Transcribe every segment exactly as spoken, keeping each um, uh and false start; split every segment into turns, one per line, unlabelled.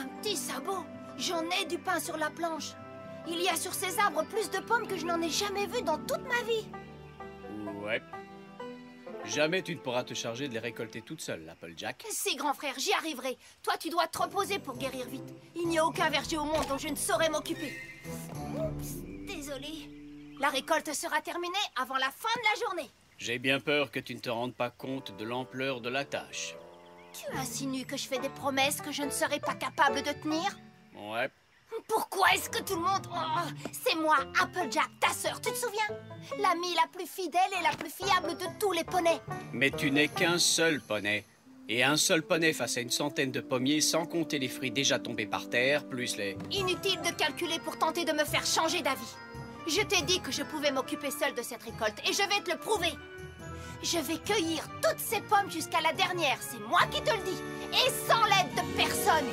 un petit sabot. J'en ai du pain sur la planche. Il y a sur ces arbres plus de pommes que je n'en ai jamais vu dans toute ma vie.
Ouais. Jamais tu ne pourras te charger de les récolter toute seule, Applejack.
Si, grand frère, j'y arriverai. Toi, tu dois te reposer pour guérir vite. Il n'y a aucun verger au monde dont je ne saurais m'occuper. Oups, désolée. La récolte sera terminée avant la fin de la journée.
J'ai bien peur que tu ne te rendes pas compte de l'ampleur de la tâche.
Tu insinues que je fais des promesses que je ne serai pas capable de tenir?
Ouais.
Pourquoi est-ce que tout le monde... Oh, c'est moi, Applejack, ta sœur, tu te souviens? L'amie la plus fidèle et la plus fiable de tous les poneys.
Mais tu n'es qu'un seul poney. Et un seul poney face à une centaine de pommiers, sans compter les fruits déjà tombés par terre, plus les...
Inutile de calculer pour tenter de me faire changer d'avis. Je t'ai dit que je pouvais m'occuper seule de cette récolte, et je vais te le prouver. Je vais cueillir toutes ces pommes jusqu'à la dernière, c'est moi qui te le dis, et sans l'aide de personne.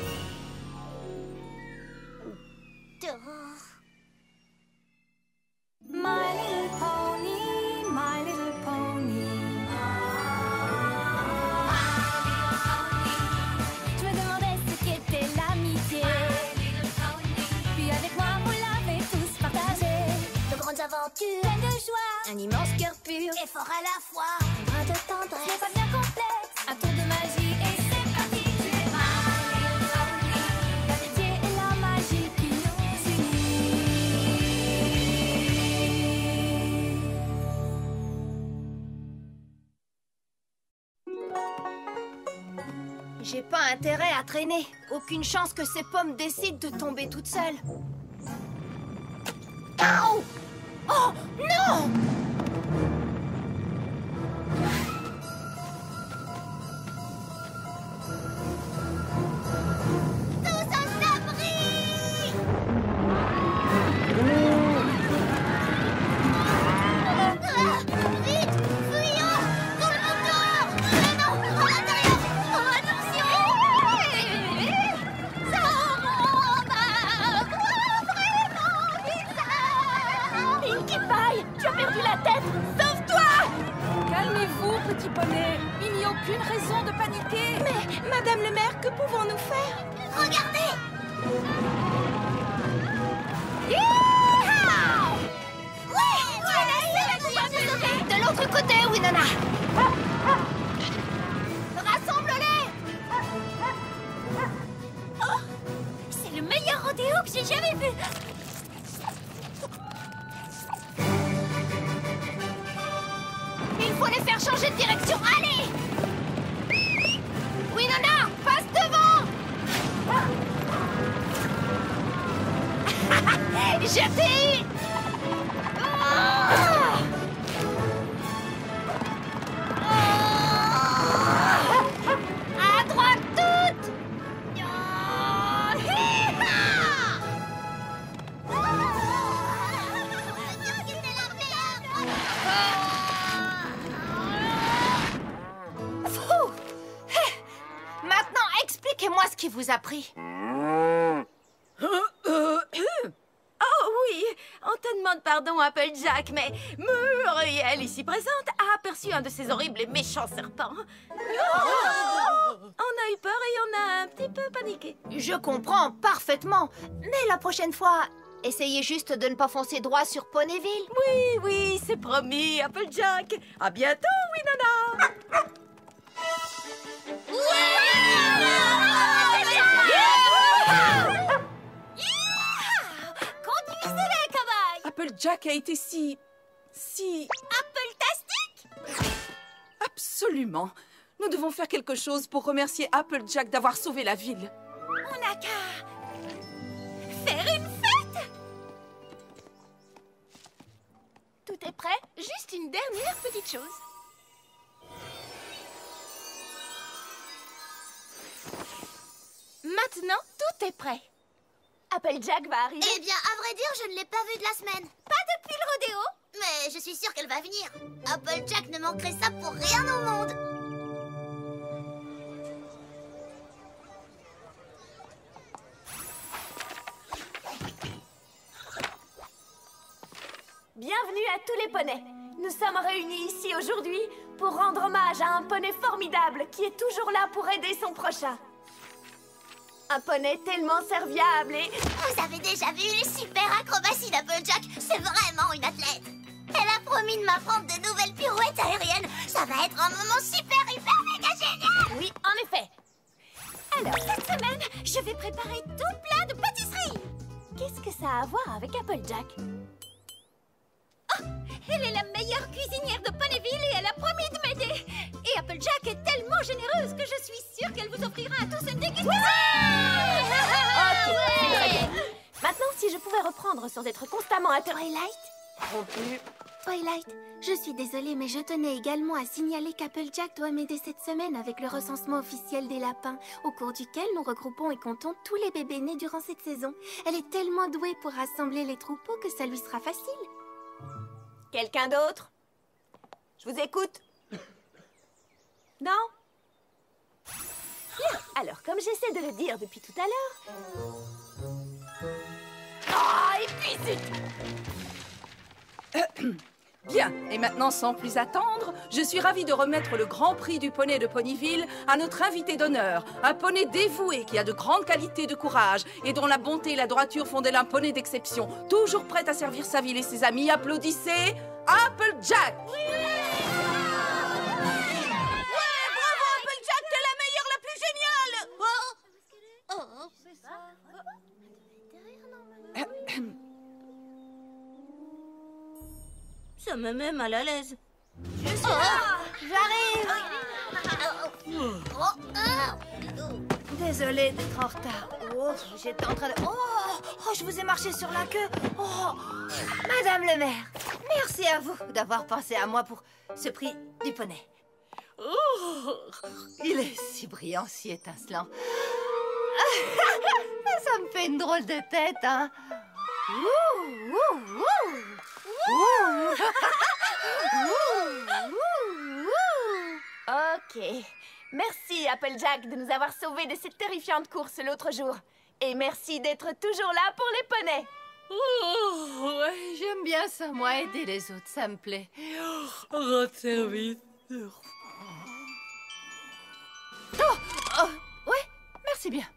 My little pony, my little pony. Je me demandais ce qu'était l'amitié. Puis avec moi, vous l'avez tous partagé. De grandes aventures, pleines de joie, un immense cœur pur et fort à la fois. Un brin de tendresse, ce n'est pas bien complexe. Un tour de magie et c'est parti. Tu es my little pony. L'amitié et la magie qui nous unissent.
J'ai pas intérêt à traîner. Aucune chance que ces pommes décident de tomber toutes seules. Oh! Oh, non! Tous à l'abri! Ah, vite! Fuyons! Tout le monde dehors! Mais non! À l'intérieur! Oh, attention! Ça rend ma voix vraiment bizarre! Pinkie Pie! Tu as perdu la tête! Sauve-toi!
Calmez-vous, petit poney. Il n'y a aucune raison de paniquer.
Mais, Madame le maire, que pouvons-nous faire? Regardez! Yeehaw! Oui! Voilà, de l'autre côté, Winona! Rassemble-les! Oh! C'est le meilleur rodéo que j'ai jamais vu! Il faut les faire changer de direction! Allez! Winona, passe devant! Je t'ai eu! Ah! Ah! À droite toute! Ah! Hi-ha! Fou! Eh! Maintenant, expliquez-moi ce qui vous a pris.
Oh oui, on te demande pardon, Applejack, mais Muriel, ici présente, a aperçu un de ces horribles et méchants serpents. Oh! On a eu peur et on a un petit peu paniqué.
Je comprends parfaitement, mais la prochaine fois, essayez juste de ne pas foncer droit sur Ponyville.
Oui, oui, c'est promis, Applejack. À bientôt, Winona.
Conduisez-les, cobaye!
Applejack a été si... si...
Apple-tastique!
Absolument. Nous devons faire quelque chose pour remercier Applejack d'avoir sauvé la ville.
On n'a qu'à faire une fête! Tout est prêt, juste une dernière petite chose. Maintenant, tout est prêt. Applejack va arriver.
Eh bien, à vrai dire, je ne l'ai pas vue de la semaine.
Pas depuis le rodéo.
Mais je suis sûre qu'elle va venir. Applejack ne manquerait ça pour rien au monde.
Bienvenue à tous les poneys. Nous sommes réunis ici aujourd'hui pour rendre hommage à un poney formidable qui est toujours là pour aider son prochain.
un poney tellement serviable et...
Vous avez déjà vu les super acrobaties d'Applejack? C'est vraiment une athlète. Elle a promis de m'apprendre de nouvelles pirouettes aériennes. Ça va être un moment super, hyper, méga génial.
Oui, en effet. Alors, cette semaine, je vais préparer tout plein de pâtisseries. Qu'est-ce que ça a à voir avec Applejack? Oh, elle est la meilleure cuisinière de Ponyville et elle a promis de m'aider. Et Applejack est tellement généreuse que je suis sûre qu'elle vous offrira à tous une dégustation. Ok, très bien. Maintenant, si je pouvais reprendre sans être constamment interrompue.
Twilight
Rompu.
Twilight, je suis désolée, mais je tenais également à signaler qu'Applejack doit m'aider cette semaine avec le recensement officiel des lapins, au cours duquel nous regroupons et comptons tous les bébés nés durant cette saison. Elle est tellement douée pour rassembler les troupeaux que ça lui sera facile.
Quelqu'un d'autre? Je vous écoute. Non? Bien, alors comme j'essaie de le dire depuis tout à l'heure... Oh, et puis zut!
Bien, et maintenant, sans plus attendre, je suis ravie de remettre le grand prix du poney de Ponyville à notre invité d'honneur, un poney dévoué qui a de grandes qualités de courage et dont la bonté et la droiture font d'elle un poney d'exception, toujours prêt à servir sa ville et ses amis. Applaudissez Applejack! Oui! Ouais, bravo Applejack, t'es la meilleure, la plus géniale! Oh.
Oh, c'est ça.
Ça me met mal à l'aise.
Je suis là. J'arrive. Désolée d'être en retard. Oh, j'étais en train de... Oh, oh, je vous ai marché sur la queue. Oh, Madame le maire, merci à vous d'avoir pensé à moi pour ce prix du poney. Oh, il est si brillant, si étincelant. Ça me fait une drôle de tête, hein. Ouh, ouh, ouh. Ouh.
Ok. Merci, Applejack, de nous avoir sauvés de cette terrifiante course l'autre jour. Et merci d'être toujours là pour les poneys.
Oh, ouais, j'aime bien ça, moi, aider les autres, ça me plaît. Rendre service. Oh, oh, ouais, merci bien.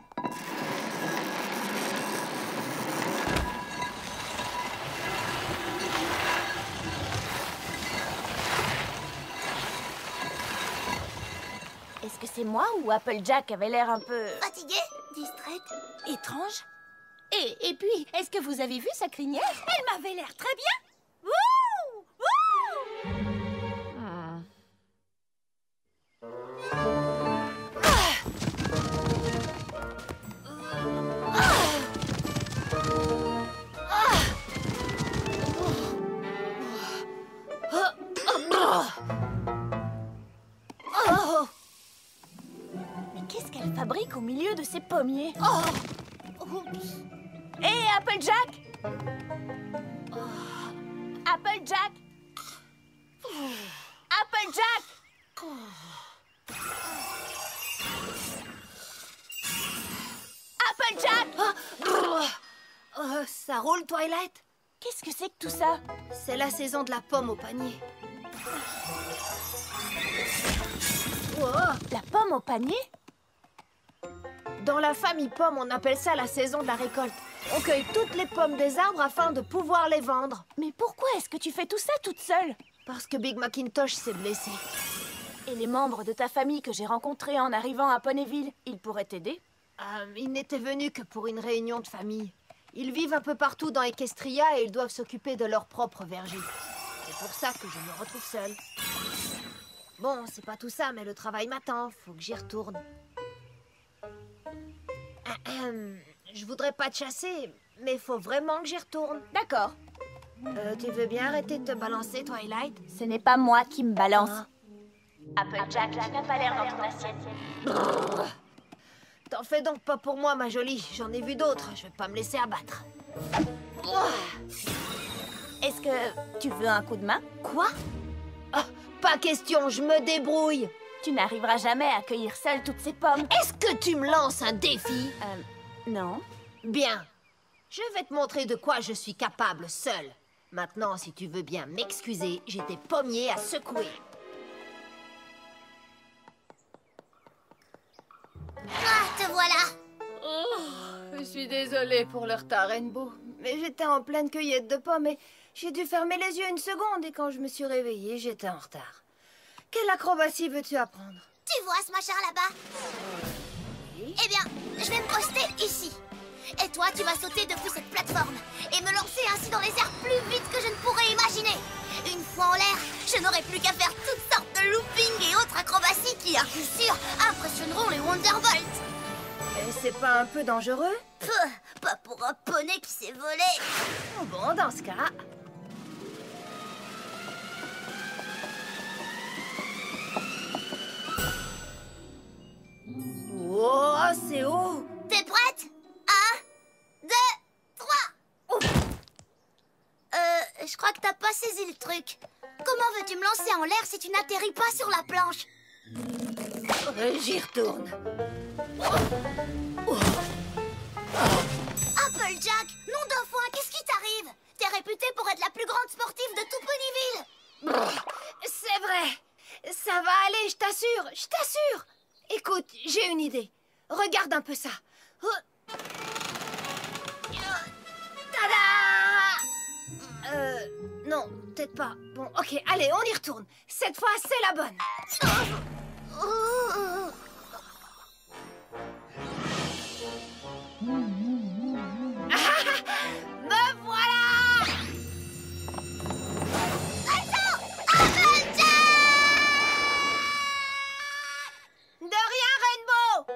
Est-ce que c'est moi ou Applejack avait l'air un peu...
Fatiguée? Distraite?
étrange? Et, et puis, est-ce que vous avez vu sa crinière? Elle m'avait l'air très bien. Wouh! Wouh! Hmm.
Oh!
Mais qu'est-ce qu'elle fabrique au milieu de ces pommiers?
Oh!
Hé, Applejack! Applejack! Applejack! Applejack!
Oh, ça roule, Twilight?
Qu'est-ce que c'est que tout ça?
C'est la saison de la pomme au panier. Oh.
La pomme au panier?
Dans la famille pomme, on appelle ça la saison de la récolte. On cueille toutes les pommes des arbres afin de pouvoir les vendre.
Mais pourquoi est-ce que tu fais tout ça toute seule?
Parce que Big Macintosh s'est blessé.
Et les membres de ta famille que j'ai rencontrés en arrivant à Ponyville, ils pourraient t'aider?
Euh, ils n'étaient venus que pour une réunion de famille. Ils vivent un peu partout dans Equestria et ils doivent s'occuper de leur propre verger. C'est pour ça que je me retrouve seule. Bon, c'est pas tout ça, mais le travail m'attend. Faut que j'y retourne. Ahem. Je voudrais pas te chasser, mais faut vraiment que j'y retourne.
D'accord.
Euh, tu veux bien arrêter de te balancer, Twilight?
Ce n'est pas moi qui me balance.
Ah.
Applejack, tu n'as pas l'air dans ton assiette.
T'en fais donc pas pour moi, ma jolie. J'en ai vu d'autres. Je vais pas me laisser abattre.
Est-ce que tu veux un coup de main?
Quoi? Ah, pas question, je me débrouille.
Tu n'arriveras jamais à cueillir seule toutes ces pommes.
Est-ce que tu me lances un défi?
Euh, non.
Bien. Je vais te montrer de quoi je suis capable seule. Maintenant, si tu veux bien m'excuser, j'ai des pommiers à secouer.
Ah, te voilà.
suis désolée pour le retard, Rainbow. Mais j'étais en pleine cueillette de pommes et j'ai dû fermer les yeux une seconde. Et quand je me suis réveillée, j'étais en retard. Quelle acrobatie veux-tu apprendre?
Tu vois ce machin là-bas?
Oui.
Eh bien, je vais me poster ici. Et toi, tu vas sauter depuis cette plateforme et me lancer ainsi dans les airs plus vite que je ne pourrais imaginer. Une fois en l'air, je n'aurai plus qu'à faire toutes sortes de loopings et autres acrobaties qui, à coup sûr, impressionneront les Wonderbolts.
Et c'est pas un peu dangereux?
Pouh, pas pour un poney qui s'est volé.
Bon, dans ce cas... Wow, c'est haut!
T'es prête? Un, deux, trois. Ouf. Euh, je crois que t'as pas saisi le truc. Comment veux-tu me lancer en l'air si tu n'atterris pas sur la planche?
Euh, J'y retourne.
Applejack, nom d'un foin, qu'est-ce qui t'arrive? T'es réputée pour être la plus grande sportive de tout Ponyville.
C'est vrai. Ça va aller, je t'assure, je t'assure. Écoute, j'ai une idée. Regarde un peu ça. Tada! Euh, non, peut-être pas. Bon, ok, allez, on y retourne. Cette fois, c'est la bonne. Me voilà!
Attends! Applejack!
De rien, Rainbow!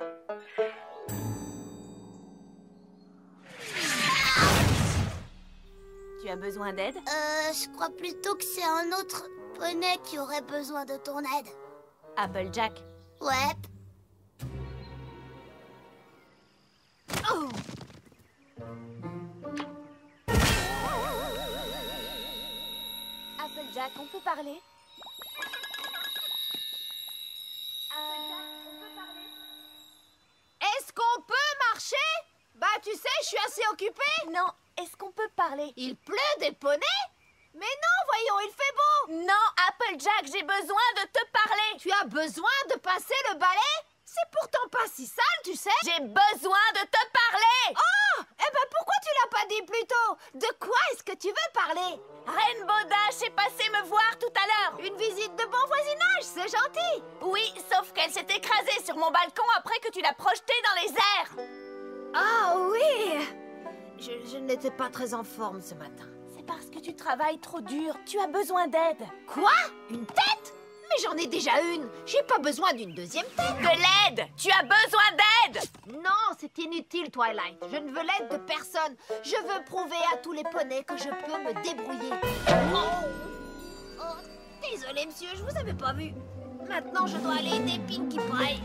Tu as besoin d'aide?
Euh, je crois plutôt que c'est un autre poney qui aurait besoin de ton aide.
Applejack.
Ouais.
Oh!
Applejack, on peut parler?
Est-ce qu'on peut marcher? Bah, tu sais, je suis assez occupée.
Non, est-ce qu'on peut parler?
Il pleut des poneys? Mais non, voyons, il fait beau.
Non, Applejack, j'ai besoin de te parler.
Tu as besoin de passer le balai? C'est pourtant pas si sale, tu sais.
J'ai besoin de te parler.
Oh! Eh ben, pourquoi tu l'as pas dit plus tôt? De quoi est-ce que tu veux parler?
Rainbow Dash est passée me voir tout à l'heure.
Une visite de bon voisinage, c'est gentil.
Oui, sauf qu'elle s'est écrasée sur mon balcon après que tu l'as projetée dans les airs.
Ah oui! Je, je n'étais pas très en forme ce matin.
C'est parce que tu travailles trop dur. Tu as besoin d'aide.
Quoi? Une tête? Mais j'en ai déjà une. J'ai pas besoin d'une deuxième tête.
De l'aide. Tu as besoin d'aide.
Non, c'est inutile, Twilight. Je ne veux l'aide de personne. Je veux prouver à tous les poneys que je peux me débrouiller. Oh, oh désolé, monsieur, je vous avais pas vu. Maintenant, je dois aller aider Pinkie Pie.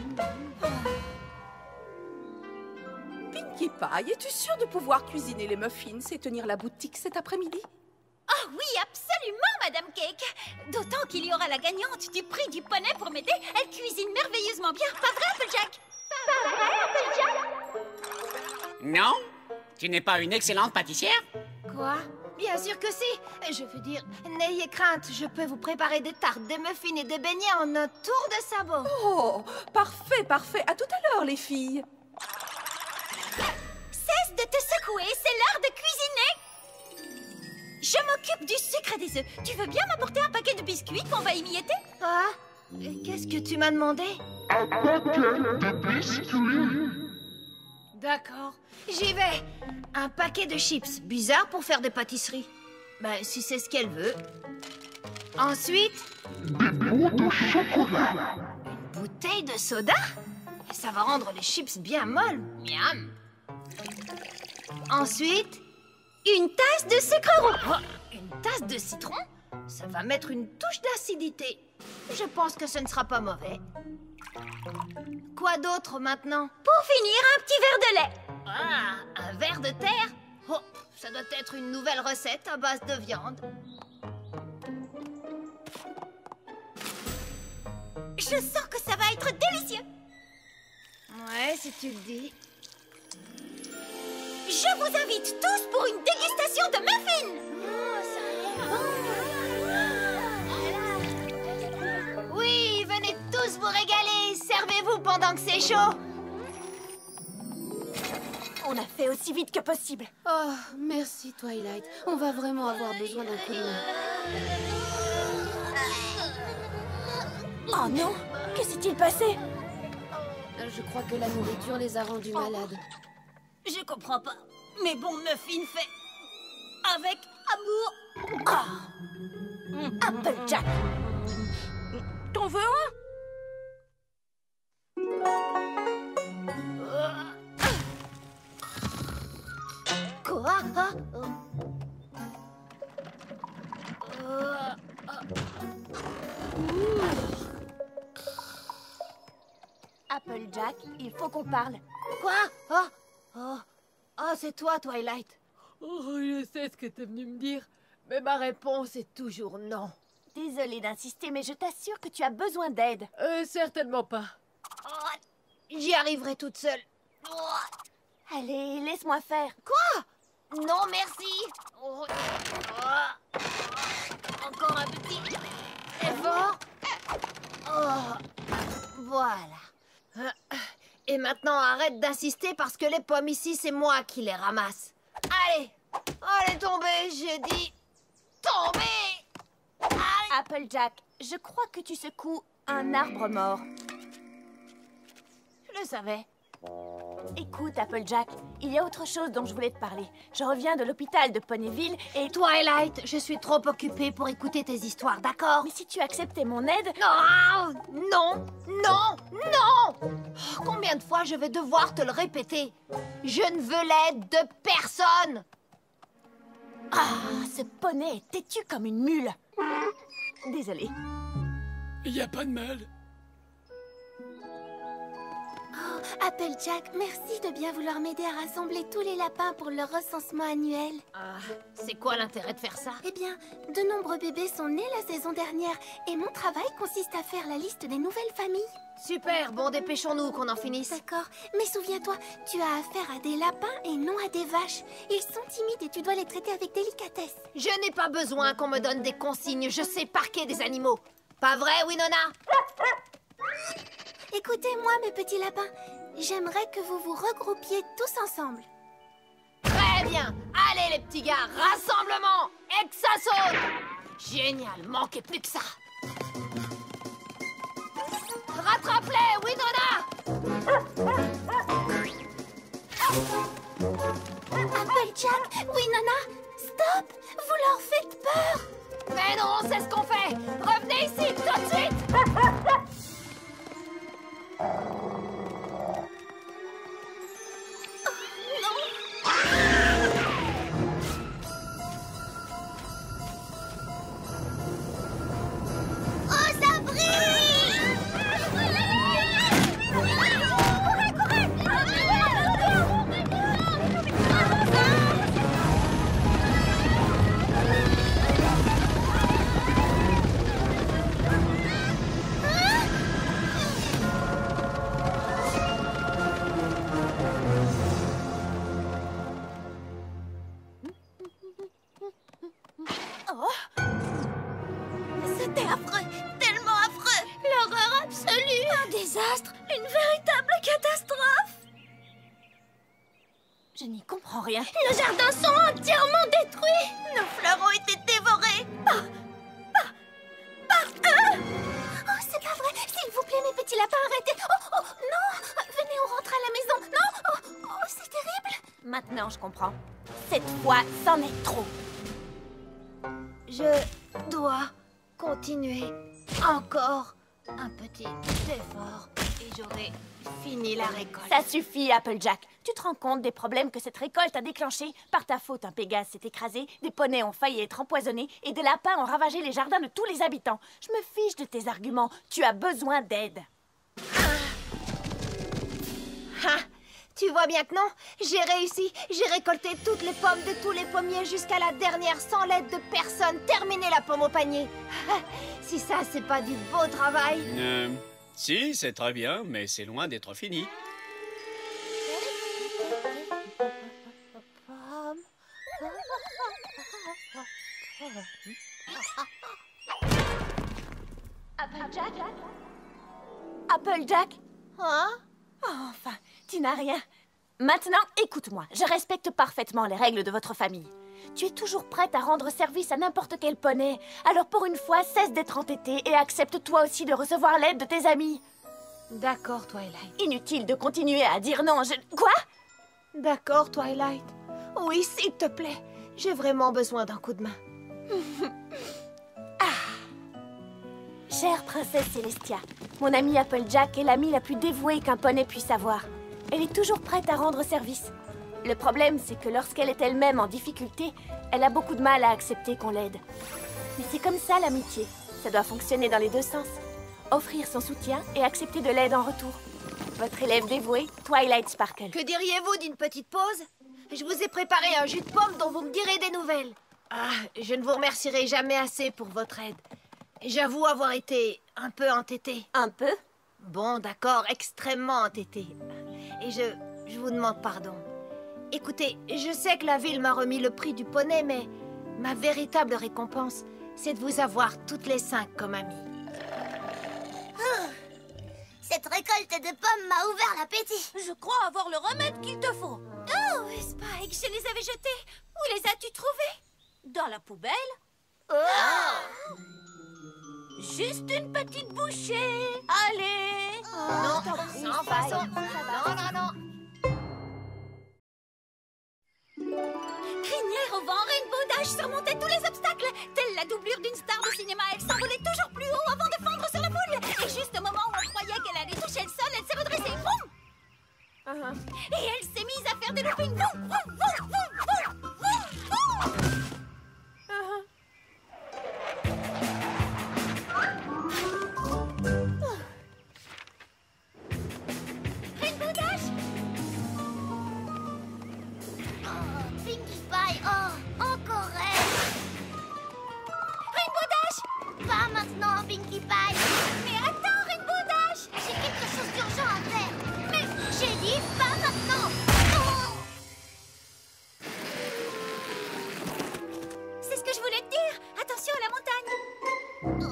Pinkie Pie, es-tu sûre de pouvoir cuisiner les muffins et tenir la boutique cet après-midi?
Oh oui, absolument, Madame Cake. D'autant qu'il y aura la gagnante du prix du poney pour m'aider. Elle cuisine merveilleusement bien. Pas vrai, Applejack? Pas vrai, Applejack?
Non? Tu n'es pas une excellente pâtissière?
Quoi? Bien sûr que si. Je veux dire, n'ayez crainte, je peux vous préparer des tartes, des muffins et des beignets en un tour de sabot.
Oh, parfait, parfait. À tout à l'heure, les filles.
Cesse de te secouer, c'est l'heure de cuisiner. Je m'occupe du sucre et des œufs. Tu veux bien m'apporter un paquet de biscuits qu'on va émietter?
Ah? Qu'est-ce que tu m'as demandé?
Un paquet de biscuits.
D'accord, j'y vais. Un paquet de chips, bizarre pour faire des pâtisseries. Ben, si c'est ce qu'elle veut. Ensuite,
Des bouts de chocolat.
une bouteille de soda? Ça va rendre les chips bien molles. Miam. Ensuite, une tasse de sucre roux. Oh, une tasse de citron? Ça va mettre une touche d'acidité. Je pense que ce ne sera pas mauvais. Quoi d'autre maintenant?
Pour finir, un petit verre de lait.
Ah, un verre de terre? Oh, ça doit être une nouvelle recette à base de viande.
Je sens que ça va être délicieux.
Ouais, si tu le dis.
Je vous invite tous pour une dégustation de muffins.
Oui, venez tous vous régaler. Servez-vous pendant que c'est chaud.
On a fait aussi vite que possible.
Oh, merci Twilight. On va vraiment avoir besoin d'un coup de main.
Oh non! Que s'est-il passé?
Je crois que la nourriture les a rendus malades.
Je comprends pas. Mais bon, Muffin fait... avec amour.
Oh. Applejack!
T'en veux un?
Quoi? Hein?
Applejack, il faut qu'on parle.
Quoi? Oh, oh, oh c'est toi, Twilight.
Oh, je sais ce que t'es venu me dire, mais ma réponse est toujours non.
Désolée d'insister, mais je t'assure que tu as besoin d'aide.
Euh, certainement pas.
Oh, j'y arriverai toute seule. Oh.
Allez, laisse-moi faire.
Quoi? Non, merci. Oh. Oh. Encore un petit effort. Oh. Voilà. Et maintenant, arrête d'insister parce que les pommes ici, c'est moi qui les ramasse. Allez, allez, tombez, j'ai dit. Tombez. Allez.
Applejack, je crois que tu secoues un arbre mort.
Je le savais.
Écoute, Applejack, il y a autre chose dont je voulais te parler. Je reviens de l'hôpital de Ponyville et...
Twilight, je suis trop occupée pour écouter tes histoires, d'accord?
Mais si tu acceptais mon aide...
Non, non, non, non! Oh, combien de fois je vais devoir te le répéter? Je ne veux l'aide de personne!
Ah, ce poney est têtu comme une mule. Désolée.
Il n'y a pas de mal.
Oh, Applejack, merci de bien vouloir m'aider à rassembler tous les lapins pour leur recensement annuel.
Ah, c'est quoi l'intérêt de faire ça?
Eh bien, de nombreux bébés sont nés la saison dernière et mon travail consiste à faire la liste des nouvelles familles.
Super, bon, dépêchons-nous qu'on en finisse.
D'accord, mais souviens-toi, tu as affaire à des lapins et non à des vaches. Ils sont timides et tu dois les traiter avec délicatesse.
Je n'ai pas besoin qu'on me donne des consignes, je sais parquer des animaux. Pas vrai, Winona?
Écoutez-moi, mes petits lapins. J'aimerais que vous vous regroupiez tous ensemble.
Très bien. Allez, les petits gars, rassemblement et que ça saute. Génial, manquez plus que ça. Rattrape-les, Winona.
Applejack, Winona, stop. Vous leur faites peur.
Mais non, c'est ce qu'on fait. Revenez ici, tout de suite.
C'était affreux, tellement affreux. L'horreur absolue. Un désastre, une véritable catastrophe.
Je n'y comprends rien.
Nos jardins sont entièrement détruits. Nos fleurs ont été dévorés. Par... par... par eux. Oh, c'est pas vrai. S'il vous plaît, mes petits lapins, arrêtez. Oh, oh, non. Venez, on rentre à la maison. Non. Oh, oh, c'est terrible.
Maintenant, je comprends. Cette fois, c'en est trop.
Je dois continuer encore un petit effort et j'aurai fini la récolte.
Ça suffit, Applejack. Tu te rends compte des problèmes que cette récolte a déclenchés? Par ta faute, un Pégase s'est écrasé, des poneys ont failli être empoisonnés et des lapins ont ravagé les jardins de tous les habitants. Je me fiche de tes arguments. Tu as besoin d'aide.
Ah, tu vois bien que non? J'ai réussi. J'ai récolté toutes les pommes de tous les pommiers jusqu'à la dernière sans l'aide de personne. Terminé la pomme au panier. Si ça, c'est pas du beau travail.
Euh, si, c'est très bien, mais c'est loin d'être fini.
Applejack? Applejack?
Hein?
Oh, enfin, tu n'as rien. Maintenant, écoute-moi. Je respecte parfaitement les règles de votre famille. Tu es toujours prête à rendre service à n'importe quel poney. Alors pour une fois, cesse d'être entêtée et accepte toi aussi de recevoir l'aide de tes amis.
D'accord, Twilight.
Inutile de continuer à dire non, je... Quoi?
D'accord, Twilight. Oui, s'il te plaît. J'ai vraiment besoin d'un coup de main.
Ah. Chère princesse Célestia, mon amie Applejack est l'amie la plus dévouée qu'un poney puisse avoir. Elle est toujours prête à rendre service. Le problème, c'est que lorsqu'elle est elle-même en difficulté, elle a beaucoup de mal à accepter qu'on l'aide. Mais c'est comme ça l'amitié. Ça doit fonctionner dans les deux sens. Offrir son soutien et accepter de l'aide en retour. Votre élève dévouée, Twilight Sparkle.
Que diriez-vous d'une petite pause? Je vous ai préparé un jus de pomme dont vous me direz des nouvelles. Ah, je ne vous remercierai jamais assez pour votre aide. J'avoue avoir été un peu entêtée.
Un peu?
Bon, d'accord, extrêmement entêtée. Et je, je vous demande pardon. Écoutez, je sais que la ville m'a remis le prix du poney, mais ma véritable récompense, c'est de vous avoir toutes les cinq comme amies.
Oh, cette récolte de pommes m'a ouvert l'appétit.
Je crois avoir le remède qu'il te faut. Oh, Spike, je les avais jetées. Où les as-tu trouvées? Dans la poubelle?
Oh.
Juste une petite bouchée. Allez.
Oh.
Non, sans façon. Non, non, non.
Crinière au vent, Rainbow Dash surmontait tous les obstacles. Telle la doublure d'une star de cinéma, elle s'envolait toujours plus haut avant de fondre sur la foule. Et juste au moment où on croyait qu'elle allait toucher le sol, elle s'est redressée. Boum!
Uh-huh.
Et elle s'est mise à faire des loopings. Boum, boum, boum, boum, boum, boum, boum.
Uh-huh.
Rainbow Dash?
Oh, Pinkie Pie, oh, encore elle.
Rainbow Dash?
Pas maintenant, Pinkie Pie.
Mais attends, Rainbow Dash!
J'ai quelque chose d'urgent à faire. Mais j'ai dit pas maintenant. Oh.
C'est ce que je voulais te dire. Attention à la montagne.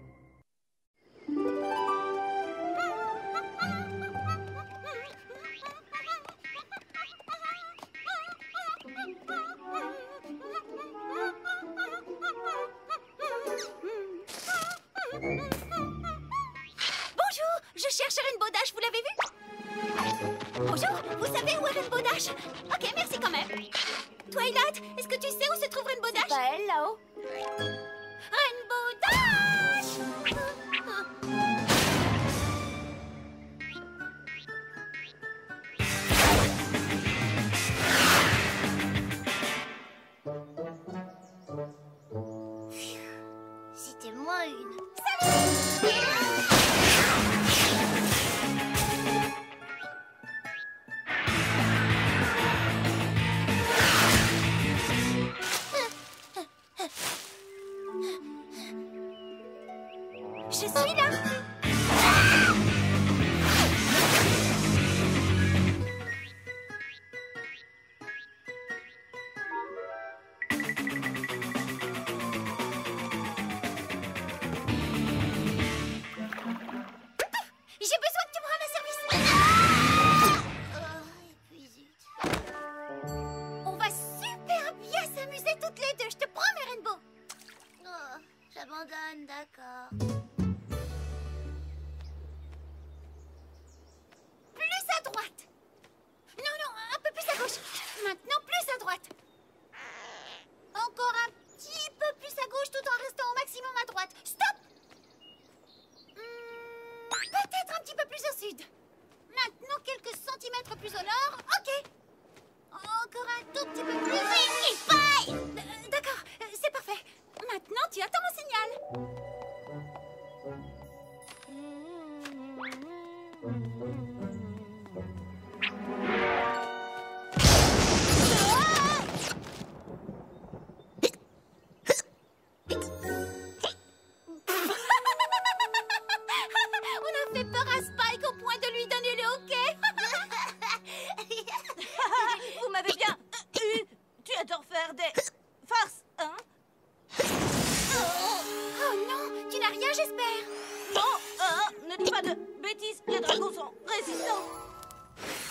Bonjour, je cherche Rainbow Dash, vous l'avez vu? Bonjour, vous savez où est Rainbow Dash? Ok, merci quand même. Twilight, est-ce que tu sais où se trouve Rainbow Dash?
Pas elle, là-haut.
Rainbow Dash!
C'était moins une.
Je suis là! J'ai besoin que tu me rendes un service!
Oh, et puis zut.
On va super bien s'amuser toutes les deux, je te promets, Rainbow!
Oh, j'abandonne, d'accord.
Plus à droite! Non, non, un peu plus à gauche! Maintenant, plus à droite! Encore un petit peu plus à gauche tout en restant au maximum à droite. Stop! Hmm, peut-être un petit peu plus au sud. Maintenant, quelques centimètres plus au nord. Ok. Encore un tout petit peu plus.
Pinkie Pie!
Euh, D'accord, euh, c'est parfait. Maintenant, tu attends mon signal. On a fait peur à Spike au point de lui donner le hockey.
Vous m'avez bien eu. Tu adores faire des farces, hein?
Oh non, tu n'as rien, j'espère.
Bon, hein, ne dis pas de bêtises. Les dragons sont résistants.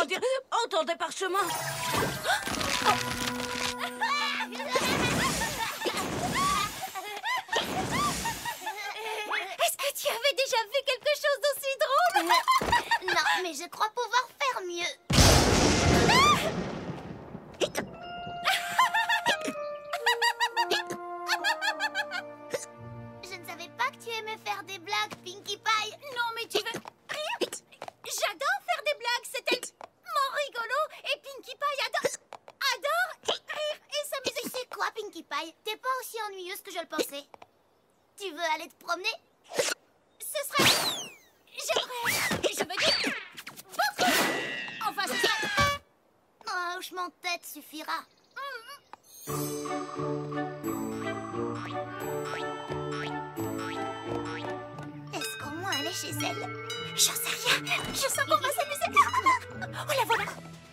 grandir autant des parchemins.
Est-ce que tu avais déjà vu quelque chose d'aussi drôle?
Non, mais je crois pouvoir faire mieux. Je ne savais pas que tu aimais faire des blagues, Pinkie Pie.
Non, mais tu veux rire? J'adore faire des blagues, c'est tellement rigolo. Et Pinkie Pie adore, adore rire et s'amuser.
Tu sais quoi, Pinkie Pie? T'es pas aussi ennuyeuse que je le pensais. Tu veux aller te promener?
Ce serait... J'aimerais... Je veux dire... Beaucoup. Enfin, ce serait...
Un hochement de tête suffira. Est-ce qu'au moins elle est chez elle?
J'en sais rien. Je sens qu'on va s'amuser. Oh, la voilà.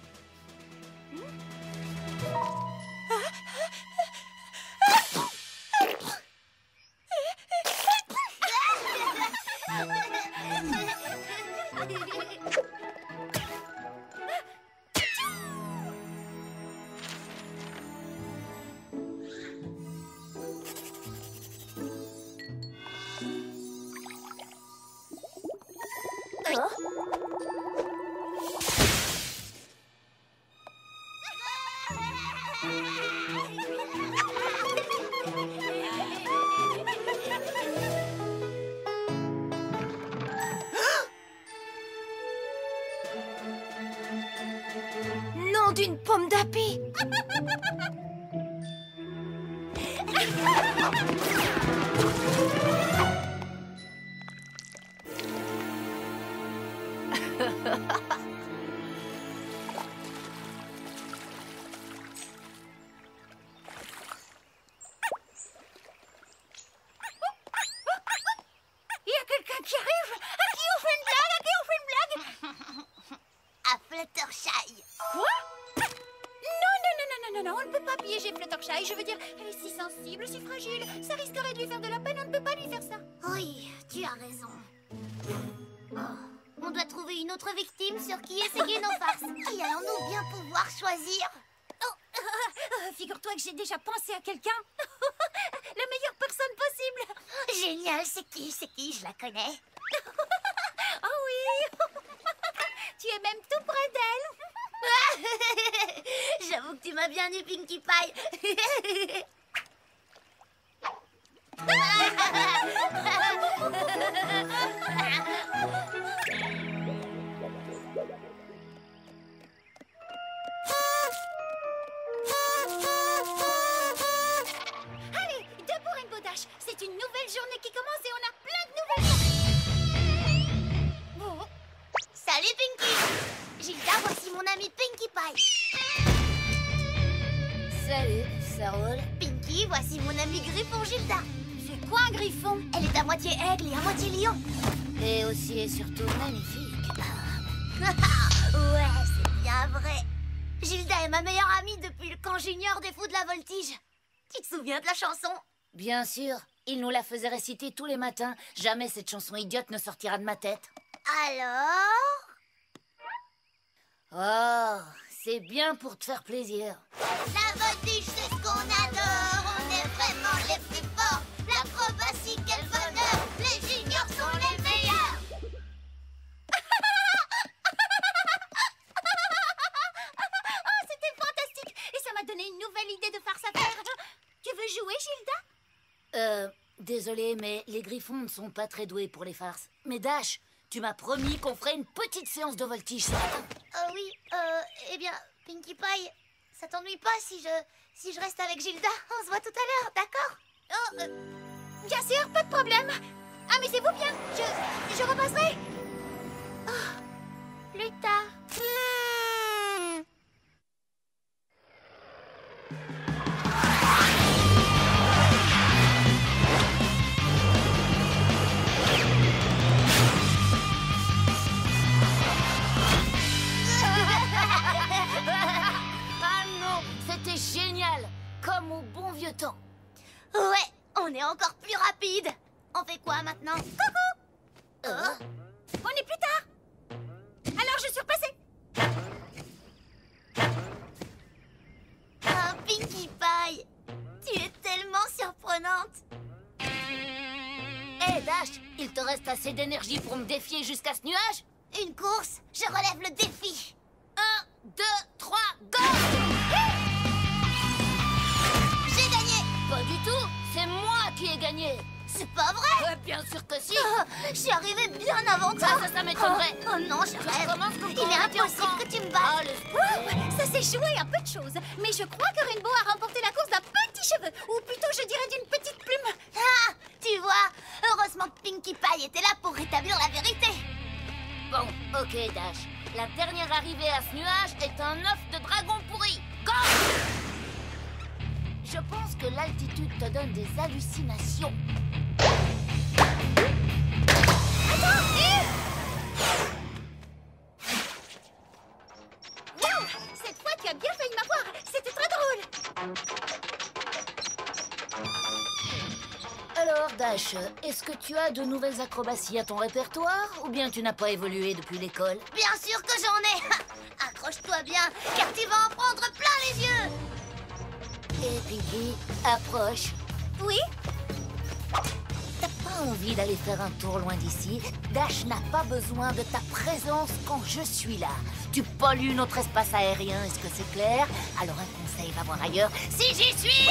Nom d'une pomme d'api.
Il y a quelqu'un qui arrive. À qui on fait une blague? À qui on fait une blague?
À Fluttershy.
Quoi? Non, non, non, non, non, non, non, on ne peut pas piéger Fluttershy. Je veux dire, elle est si sensible, si fragile. Ça risquerait de lui faire de la peine, on ne peut pas lui faire ça.
Oui, tu as raison. Oh, on doit trouver une autre victime sur qui essayer nos farces. Qui allons-nous bien pouvoir choisir?
Oh, euh, euh, figure-toi que j'ai déjà pensé à quelqu'un. La meilleure personne possible.
Génial, c'est qui? C'est qui? Je la connais.
Oh oui. Tu es même tout près d'elle.
J'avoue que tu m'as bien eu, Pinkie Pie.
Allez, debout Rainbow Dash. C'est une nouvelle journée qui commence et on a plein de nouvelles. Oh.
Salut, Pinkie. Gilda, voici mon ami Pinkie Pie.
Salut, ça roule?
Pinkie, voici mon ami Griffon Gilda.
C'est quoi un griffon?
Elle est à moitié aigle et à moitié lion.
Et aussi et surtout magnifique.
Ouais, c'est bien vrai. Gilda est ma meilleure amie depuis le camp junior des fous de la voltige. Tu te souviens de la chanson?
Bien sûr, il nous la faisait réciter tous les matins. Jamais cette chanson idiote ne sortira de ma tête.
Alors?
Oh, c'est bien pour te faire plaisir.
La voltige, c'est ce qu'on adore. On est vraiment les plus forts. L'acrobatie, quel bonheur. Les juniors sont les meilleurs.
Oh, c'était fantastique. Et ça m'a donné une nouvelle idée de farce à faire. Tu veux jouer, Gilda?
Euh, désolé, mais les griffons ne sont pas très doués pour les farces. Mais Dash, tu m'as promis qu'on ferait une petite séance de voltige ce matin.
Euh, oui, euh, eh bien, Pinkie Pie, ça t'ennuie pas si je, si je reste avec Gilda? On se voit tout à l'heure, d'accord?
Oh, euh, bien sûr, pas de problème. Amusez-vous bien. Je, je repasserai.
Oh, plus tard.
Ah non, c'était génial, comme au bon vieux temps.
Ouais, on est encore plus rapide. On fait quoi maintenant? Coucou.
On est plus tard. Alors je suis repassée.
Pinkie Pie, tu es tellement surprenante.
Hé, hey, Dash, il te reste assez d'énergie pour me défier jusqu'à ce nuage?
Une course, je relève le défi.
Un, deux, trois, go!
J'ai gagné.
Pas du tout, c'est moi qui ai gagné.
C'est pas vrai.
Ouais, bien sûr que si.
Oh, je suis arrivée bien avant toi.
Ça, ça, ça m'étonnerait.
Oh, oh non, je rêve.
Commence comme
Il est impossible que tu me battes.
Oh,
Ça s'est joué à peu de choses, mais je crois que Rainbow a remporté la course d'un petit cheveu, ou plutôt je dirais d'une petite plume.
Ah, tu vois, heureusement que Pinkie Pie était là pour rétablir la vérité.
Bon, ok, Dash. La dernière arrivée à ce nuage est un œuf de dragon pourri. Go! Je pense que l'altitude te donne des hallucinations.
Attends! Wow! Cette fois, tu as bien failli m'avoir. C'était très drôle.
Alors, Dash, est-ce que tu as de nouvelles acrobaties à ton répertoire ou bien tu n'as pas évolué depuis l'école?
Bien sûr que j'en ai. Accroche-toi bien, car tu vas en prendre plein les yeux.
Et Pinkie, approche.
Oui?
T'as pas envie d'aller faire un tour loin d'ici? Dash n'a pas besoin de ta présence quand je suis là. Tu pollues notre espace aérien, est-ce que c'est clair? Alors un conseil, va voir ailleurs si j'y suis!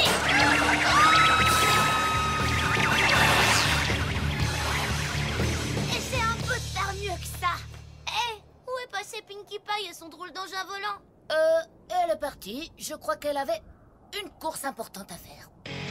Essaie un peu de faire mieux que ça. Hé, hey, où est passée Pinkie Pie et son drôle d'engin volant?
Euh, elle est partie. Je crois qu'elle avait une course importante à faire.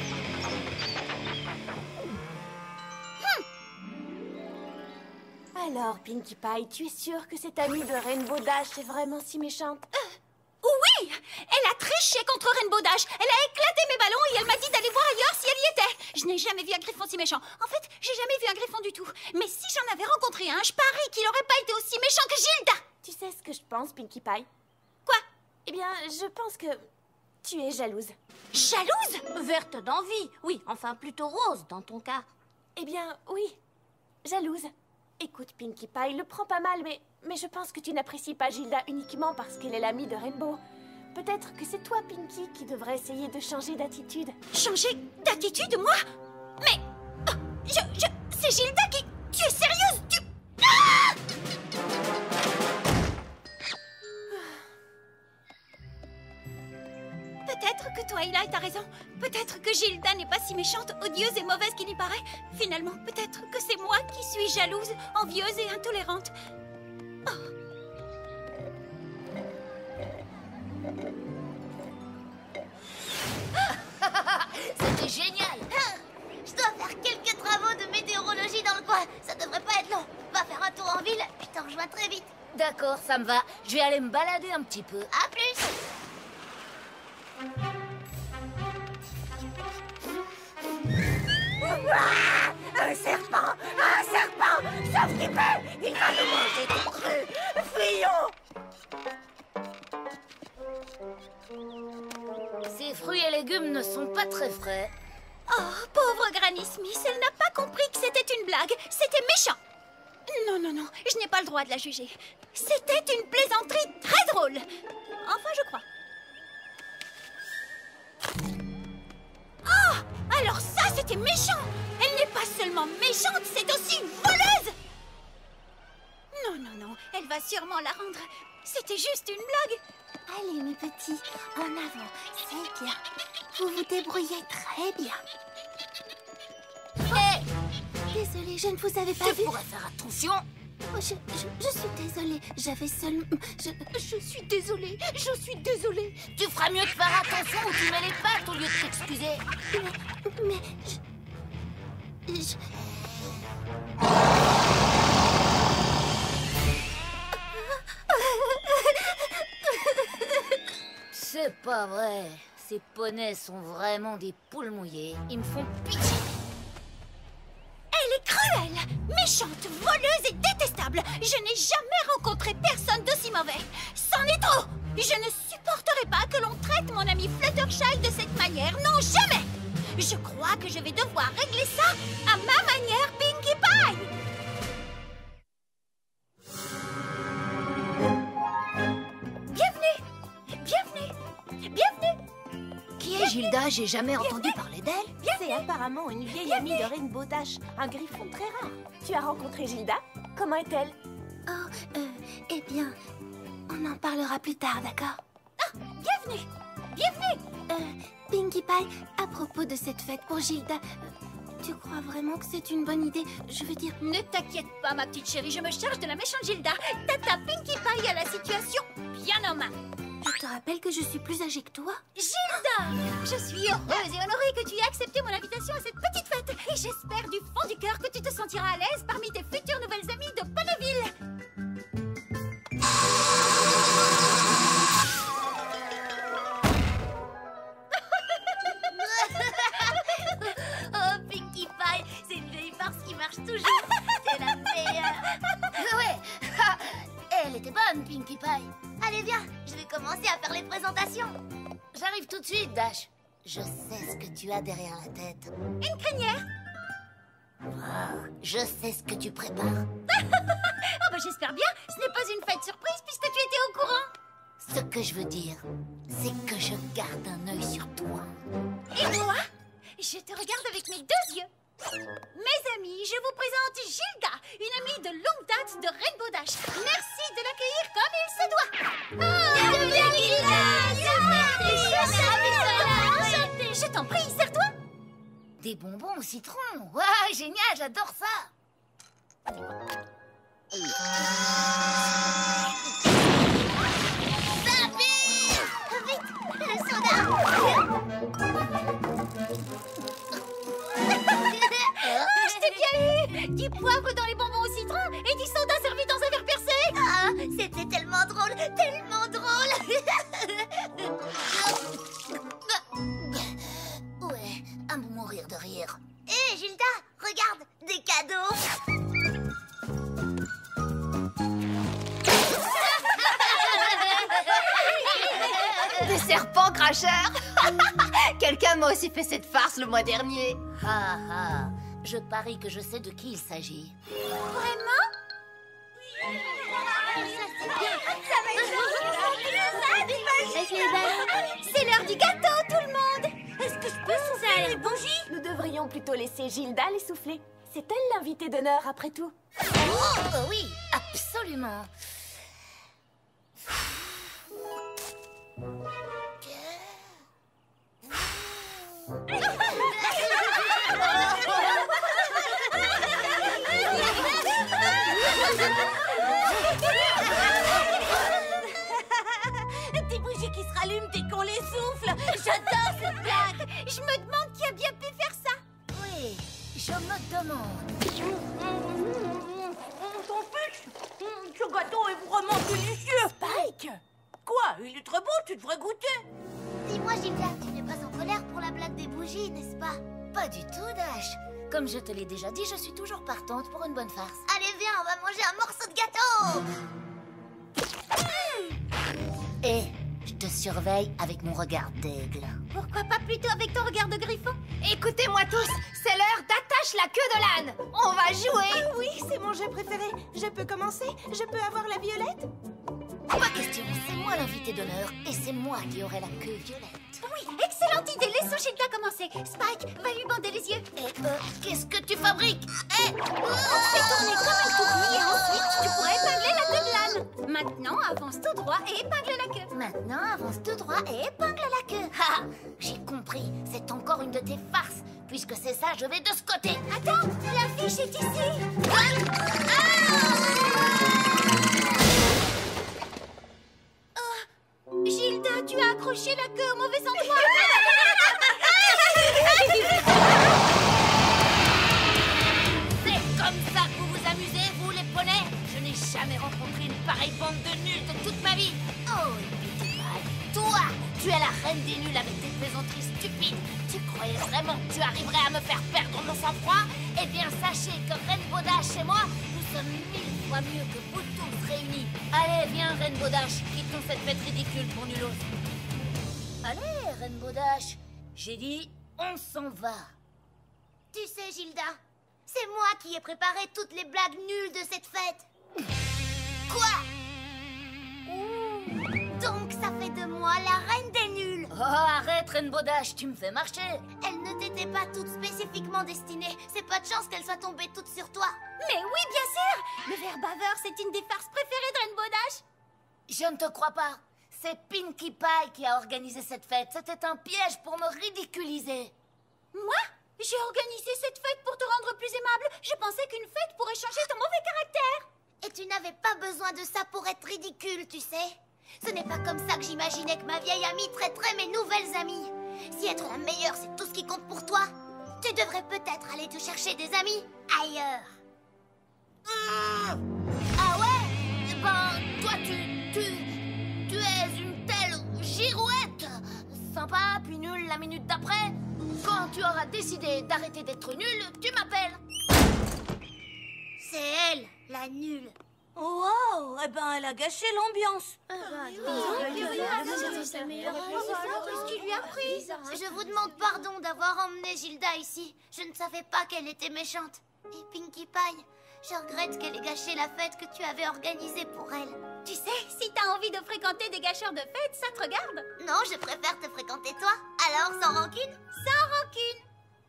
Alors, Pinkie Pie, tu es sûre que cette amie de Rainbow Dash est vraiment si méchante?
Euh, oui! Elle a triché contre Rainbow Dash. Elle a éclaté mes ballons et elle m'a dit d'aller voir ailleurs si elle y était. Je n'ai jamais vu un griffon si méchant. En fait, j'ai jamais vu un griffon du tout. Mais si j'en avais rencontré un, je parie qu'il n'aurait pas été aussi méchant que Gilda.
Tu sais ce que je pense, Pinkie Pie?
Quoi?
Eh bien, je pense que tu es jalouse.
Jalouse?
Verte d'envie, oui. Enfin, plutôt rose dans ton cas. Eh bien, oui. Jalouse. Écoute, Pinkie Pie, le prends pas mal, mais, mais je pense que tu n'apprécies pas Gilda uniquement parce qu'elle est l'amie de Rainbow. Peut-être que c'est toi, Pinkie, qui devrais essayer de changer d'attitude.
Changer d'attitude, moi? Mais... Oh, je... je... C'est Gilda qui... Tu es sérieuse? Tu... Ah! Peut-être que Twilight a raison. Peut-être que Gilda n'est pas si méchante, odieuse et mauvaise qu'il y paraît. Finalement, peut-être que c'est moi qui suis jalouse, envieuse et intolérante. Oh.
C'était génial!
Ah, je dois faire quelques travaux de météorologie dans le coin. Ça devrait pas être long. Va faire un tour en ville, je te rejoins très vite.
D'accord, ça me va. Je vais aller me balader un petit peu.
À plus!
Un serpent! Un serpent! Sauf qu'il peut! Il va nous manger tout cru! Fuyons!
Ces fruits et légumes ne sont pas très frais.
Oh, pauvre Granny Smith, elle n'a pas compris que c'était une blague. C'était méchant. Non, non, non, je n'ai pas le droit de la juger. C'était une plaisanterie très drôle. Enfin, je crois. Oh, alors ça, c'était méchant. Elle n'est pas seulement méchante, c'est aussi une voleuse. Non, non, non, elle va sûrement la rendre. C'était juste une blague.
Allez, mes petits, en avant, c'est bien. Vous vous débrouillez très bien.
Hé!
Désolée, je ne vous avais pas
Tu
vu.
pourrais faire attention.
Oh, je, je, je suis désolée. J'avais seulement... Je, je suis désolée. Je suis désolée.
Tu feras mieux de faire attention ou tu mets les pattes au lieu de t'excuser.
Mais... mais je... je...
C'est pas vrai. Ces poneys sont vraiment des poules mouillées. Ils me font pitié.
Elle est cruelle, méchante, voleuse et détestable. Je n'ai jamais rencontré personne d'aussi mauvais. C'en est trop. Je ne supporterai pas que l'on traite mon ami Fluttershy de cette manière. Non, jamais. Je crois que je vais devoir régler ça à ma manière, Pinkie Pie. Bienvenue. Bienvenue. Bienvenue.
Qui
Gilda, j'ai jamais entendu parler d'elle.
C'est apparemment une vieille amie de Rainbow Dash, un griffon très rare. Tu as rencontré Gilda? Comment est-elle?
Oh, euh, eh bien, on en parlera plus tard, d'accord? Ah, bienvenue! Bienvenue! Euh, Pinkie Pie, à propos de cette fête pour Gilda, euh, tu crois vraiment que c'est une bonne idée? Je veux dire...
Ne t'inquiète pas, ma petite chérie, je me charge de la méchante Gilda. Tata Pinkie Pie a la situation bien en main.
Je te rappelle que je suis plus âgée que toi.
Gilda! Je suis heureuse et honorée que tu aies accepté mon invitation à cette petite fête. Et j'espère du fond du cœur que tu te sentiras à l'aise parmi tes futures nouvelles amies de Ponyville.
Oh, Pinkie Pie, c'est une vieille farce qui marche toujours. C'est la meilleure. Ouais, elle était bonne, Pinkie Pie. Allez, viens, je vais commencer à faire les présentations. J'arrive tout de suite, Dash. Je sais ce que tu as derrière la tête.
Une crinière?
Oh, je sais ce que tu prépares.
Oh, bah j'espère bien. Ce n'est pas une fête surprise puisque tu étais au courant.
Ce que je veux dire, c'est que je garde un œil sur toi.
Et moi? Je te regarde avec mes deux yeux. Mes amis, je vous présente Gilda, une amie de longue date de Rainbow Dash. Merci de l'accueillir comme il se doit. Oh, bienvenue, Gilda! Je t'en prie, serre-toi.
Des bonbons au citron. Ouais, génial, j'adore ça. Papi! Vite, le soda.
Je t'ai bien eu. dix poivres dans les bonbons au citron et dix sodas servis dans un verre percé.
Ah, c'était tellement drôle, tellement drôle. Ouais, à mourir de rire. Hé, hey, Gilda, regarde, des cadeaux.
Des serpents cracheurs. Quelqu'un m'a aussi fait cette farce le mois dernier.
Ah ah, je parie que je sais de qui il s'agit.
Vraiment? C'est l'heure du gâteau, tout le monde.
Est-ce que je peux souffler les bougies? Nous devrions plutôt laisser Gilda les souffler. C'est elle l'invitée d'honneur, après tout.
Oh, oh oui, absolument.
Des bougies qui se rallument dès qu'on les souffle. J'adore cette blague.
Je me demande qui a bien pu faire ça.
Oui, je me demande.
Ton fiche, ce gâteau est vraiment délicieux. Spike, quoi? Il est très bon, tu devrais goûter.
Dis-moi, Gilda, tu n'es pas en colère pour la blague des bougies, n'est-ce pas? Pas du tout, Dash. Comme je te l'ai déjà dit, je suis toujours partante pour une bonne farce. Allez, viens, on va manger un morceau de gâteau. Et je te surveille avec mon regard d'aigle.
Pourquoi pas plutôt avec ton regard de griffon? Écoutez-moi tous, c'est l'heure d'attache la queue de l'âne. On va jouer.
Oui, c'est mon jeu préféré. Je peux commencer? Je peux avoir la violette?
Pas question, c'est moi l'invité d'honneur et c'est moi qui aurai la queue violette.
Oui, excellente idée, laissons Gilda commencer. Spike, va lui bander les yeux.
Et euh, qu'est-ce que tu fabriques? Eh,
On te fait tourner comme un tournis et ensuite tu pourras épingler la queue de l'âne. Maintenant, avance tout droit et épingle la queue.
Maintenant, avance tout droit et épingle la queue. Ha, j'ai compris, c'est encore une de tes farces. Puisque c'est ça, je vais de ce côté.
Attends, la fiche est ici. Oh, Gilda, tu as accroché la queue au mauvais endroit.
C'est comme ça que vous vous amusez, vous les poneys? Je n'ai jamais rencontré une pareille bande de nuls de toute ma vie. Oh, Pinkie Pie, toi, tu es la reine des nuls avec tes plaisanteries stupides. Tu croyais vraiment que tu arriverais à me faire perdre mon sang-froid? Eh bien, sachez que Rainbow Dash et moi, nous sommes mille fois mieux que vous tous réunis. Allez, viens, Rainbow Dash, quittons cette fête ridicule pour nulos. Allez, Rainbow Dash, j'ai dit, on s'en va. Tu sais, Gilda, c'est moi qui ai préparé toutes les blagues nulles de cette fête. Quoi? Donc ça fait de moi la reine des nuls.
Oh, arrête, Rainbow Dash, tu me fais marcher.
Elle ne t'était pas toute spécifiquement destinée. C'est pas de chance qu'elle soit tombée toute sur toi.
Mais oui, bien sûr! Le ver baveur, c'est une des farces préférées de Rainbow Dash.
Je ne te crois pas. C'est Pinkie Pie qui a organisé cette fête. C'était un piège pour me ridiculiser.
Moi? J'ai organisé cette fête pour te rendre plus aimable. Je pensais qu'une fête pourrait changer ton mauvais caractère.
Et tu n'avais pas besoin de ça pour être ridicule, tu sais. Ce n'est pas comme ça que j'imaginais que ma vieille amie traiterait mes nouvelles amies. Si être la meilleure, c'est tout ce qui compte pour toi, tu devrais peut-être aller te chercher des amis ailleurs. Mmh. Ah ouais? Ben, toi, tu... tu... tu es une telle girouette.
Sympa, puis nulle la minute d'après. Quand tu auras décidé d'arrêter d'être nulle, tu m'appelles.
C'est elle, la nulle.
Wow, eh ben elle a gâché l'ambiance.
Qu'est-ce qui lui a pris? Je vous demande pardon d'avoir emmené Gilda ici. Je ne savais pas qu'elle était méchante. Et Pinkie Pie, je regrette qu'elle ait gâché la fête que tu avais organisée pour elle.
Tu sais, si t'as envie de fréquenter des gâcheurs de fête, ça te regarde.
Non, je préfère te fréquenter toi. Alors, sans rancune?
Sans rancune.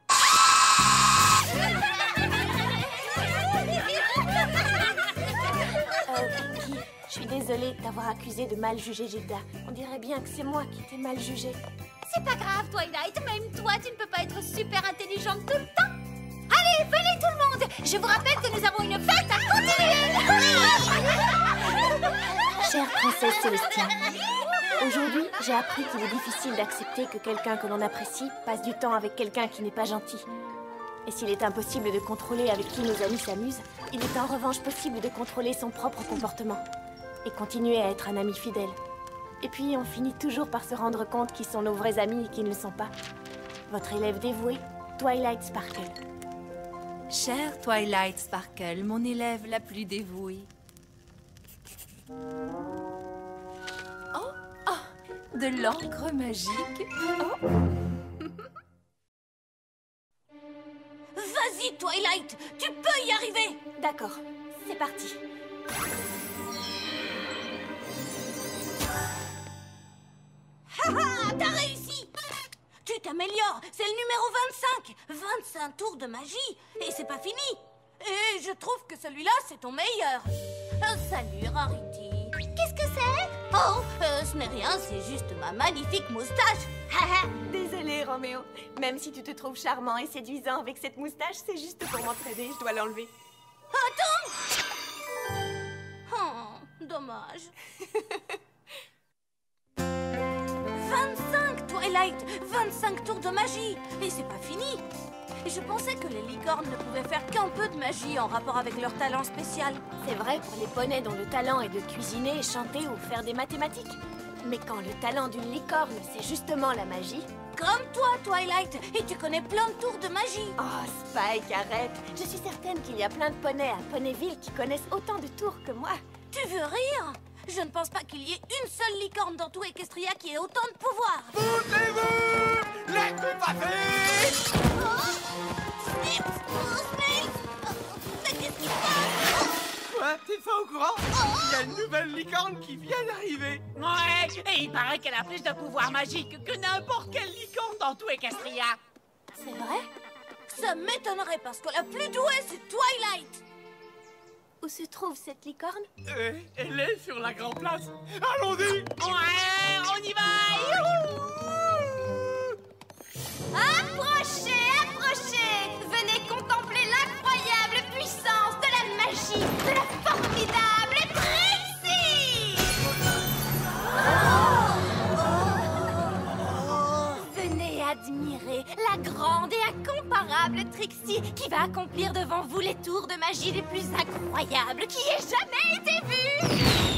Euh, Pinkie, je suis désolée de t'avoir accusé de mal juger Gilda. On dirait bien que c'est moi qui t'ai mal jugée.
C'est pas grave, Twilight. Même toi, tu ne peux pas être super intelligente tout le temps. Allez, venez tout le monde. Je vous rappelle que nous avons une fête à continuer.
Chère princesse Célestia, aujourd'hui, j'ai appris qu'il est difficile d'accepter que quelqu'un que l'on apprécie passe du temps avec quelqu'un qui n'est pas gentil. Et s'il est impossible de contrôler avec qui nos amis s'amusent, il est en revanche possible de contrôler son propre comportement et continuer à être un ami fidèle. Et puis, on finit toujours par se rendre compte qui sont nos vrais amis et qui ne le sont pas. Votre élève dévouée, Twilight Sparkle.
Chère Twilight Sparkle, mon élève la plus dévouée. Oh, oh, de l'encre magique. Oh.
Vas-y, Twilight, tu peux y arriver.
D'accord, c'est parti.
Haha, t'as réussi. Tu t'améliores, c'est le numéro vingt-cinq. vingt-cinq tours de magie, et c'est pas fini. Et je trouve que celui-là, c'est ton meilleur. Euh, salut, Rarity.
Qu'est-ce que c'est?
Oh, euh, ce n'est rien, c'est juste ma magnifique moustache.
Haha, désolé, Roméo. Même si tu te trouves charmant et séduisant avec cette moustache, c'est juste pour m'entraider, je dois l'enlever.
Attends! Oh, dommage. vingt-cinq, Twilight! vingt-cinq tours de magie! Et c'est pas fini! Je pensais que les licornes ne pouvaient faire qu'un peu de magie en rapport avec leur talent spécial.
C'est vrai pour les poneys dont le talent est de cuisiner, chanter ou faire des mathématiques. Mais quand le talent d'une licorne, c'est justement la magie...
Comme toi, Twilight! Et tu connais plein de tours de magie!
Oh, Spike, arrête! Je suis certaine qu'il y a plein de poneys à Ponyville qui connaissent autant de tours que moi.
Tu veux rire? Je ne pense pas qu'il y ait une seule licorne dans tout Equestria qui ait autant de pouvoir!
Bougez-vous! Laissez passer!
Oh! Snips! Oh, Snails! Mais qu'est-ce qui se passe?
Quoi? T'es pas au courant? Il y a une nouvelle licorne qui vient d'arriver!
Ouais, et il paraît qu'elle a plus de pouvoir magique que n'importe quelle licorne dans tout Equestria!
C'est vrai? Ça m'étonnerait parce que la plus douée, c'est Twilight!
Où se trouve cette licorne?
euh, Elle est sur la grande place! Allons-y!
Ouais, on y va!
Approchez, approchez! Venez contempler l'incroyable puissance de la magie de la formidable Trixie! Venez admirer la grande et incomparable Trixie qui va accomplir devant vous les tours de magie les plus incroyables qui aient jamais été vus!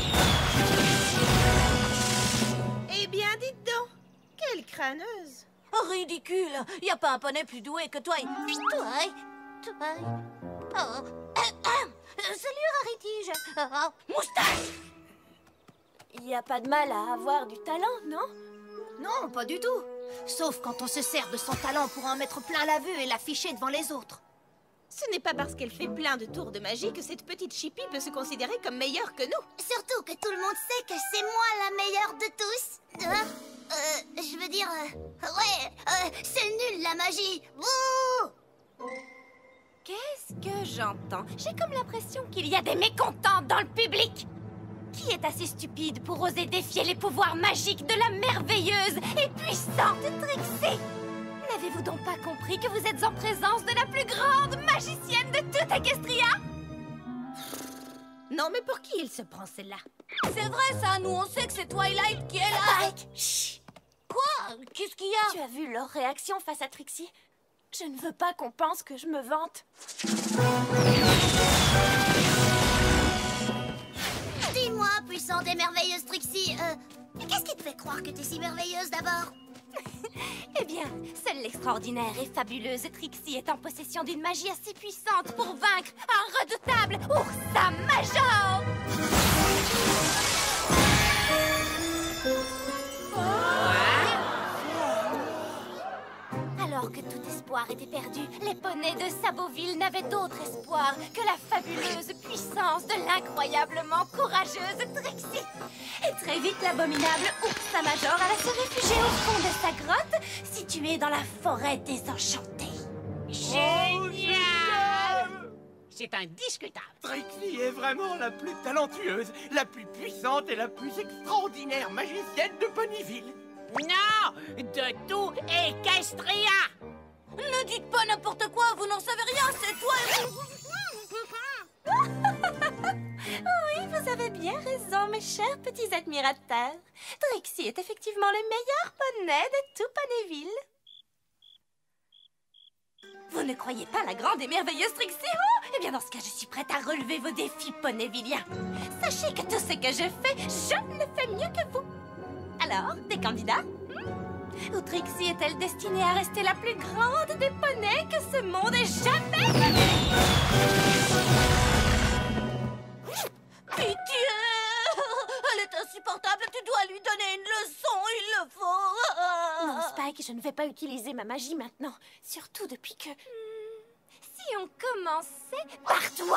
Eh bien, dites donc, quelle crâneuse!
Ridicule! Y a pas un poney plus doué que toi! Toi! Toi! Oh. Salut, Rarity! Je... Oh. Moustache!
Il n'y a pas de mal à avoir du talent, non?
Non, pas du tout. Sauf quand on se sert de son talent pour en mettre plein la vue et l'afficher devant les autres.
Ce n'est pas parce qu'elle fait plein de tours de magie que cette petite chipie peut se considérer comme meilleure que nous.
Surtout que tout le monde sait que c'est moi la meilleure de tous. Hein? Euh, je veux dire... euh, ouais, euh, c'est nul la magie. Bouh!
Qu'est-ce que j'entends? J'ai comme l'impression qu'il y a des mécontents dans le public. Qui est assez stupide pour oser défier les pouvoirs magiques de la merveilleuse et puissante Trixie? N'avez-vous donc pas compris que vous êtes en présence de la plus grande magicienne de toute Equestria?
Non, mais pour qui il se prend celle-là?
C'est vrai ça, nous on sait que c'est Twilight qui est là.
Chut.
Quoi? Qu'est-ce qu'il y a?
Tu as vu leur réaction face à Trixie? Je ne veux pas qu'on pense que je me vante.
Dis-moi, puissante et merveilleuse Trixie, euh, qu'est-ce qui te fait croire que t'es si merveilleuse d'abord?
Eh bien, seule l'extraordinaire et fabuleuse Trixie est en possession d'une magie assez puissante pour vaincre un redoutable Ursa Major! Alors que tout espoir était perdu, les poneys de Saboville n'avaient d'autre espoir que la fabuleuse puissance de l'incroyablement courageuse Trixie. Et très vite, l'abominable Ursa Major alla se réfugier au fond de sa grotte, située dans la forêt désenchantée.
Génial! C'est indiscutable.
Trixie est vraiment la plus talentueuse, la plus puissante et la plus extraordinaire magicienne de Ponyville.
Non! De tout Equestria!
Ne dites pas n'importe quoi, vous n'en savez rien, c'est toi et... Oui, vous avez bien raison, mes chers petits admirateurs. Trixie est effectivement le meilleur poney de tout Ponyville. Vous ne croyez pas la grande et merveilleuse Trixie? Oh, eh bien, dans ce cas, je suis prête à relever vos défis Ponyvilliens. Sachez que tout ce que je fais, je le fais mieux que vous. Alors, des candidats? Hmm? Ou Trixie est-elle destinée à rester la plus grande des poneys que ce monde ait jamais connue? Pitié! Elle est insupportable, tu dois lui donner une leçon, il le faut!
Non, Spike, je ne vais pas utiliser ma magie maintenant. Surtout depuis que...
Si on commençait par toi!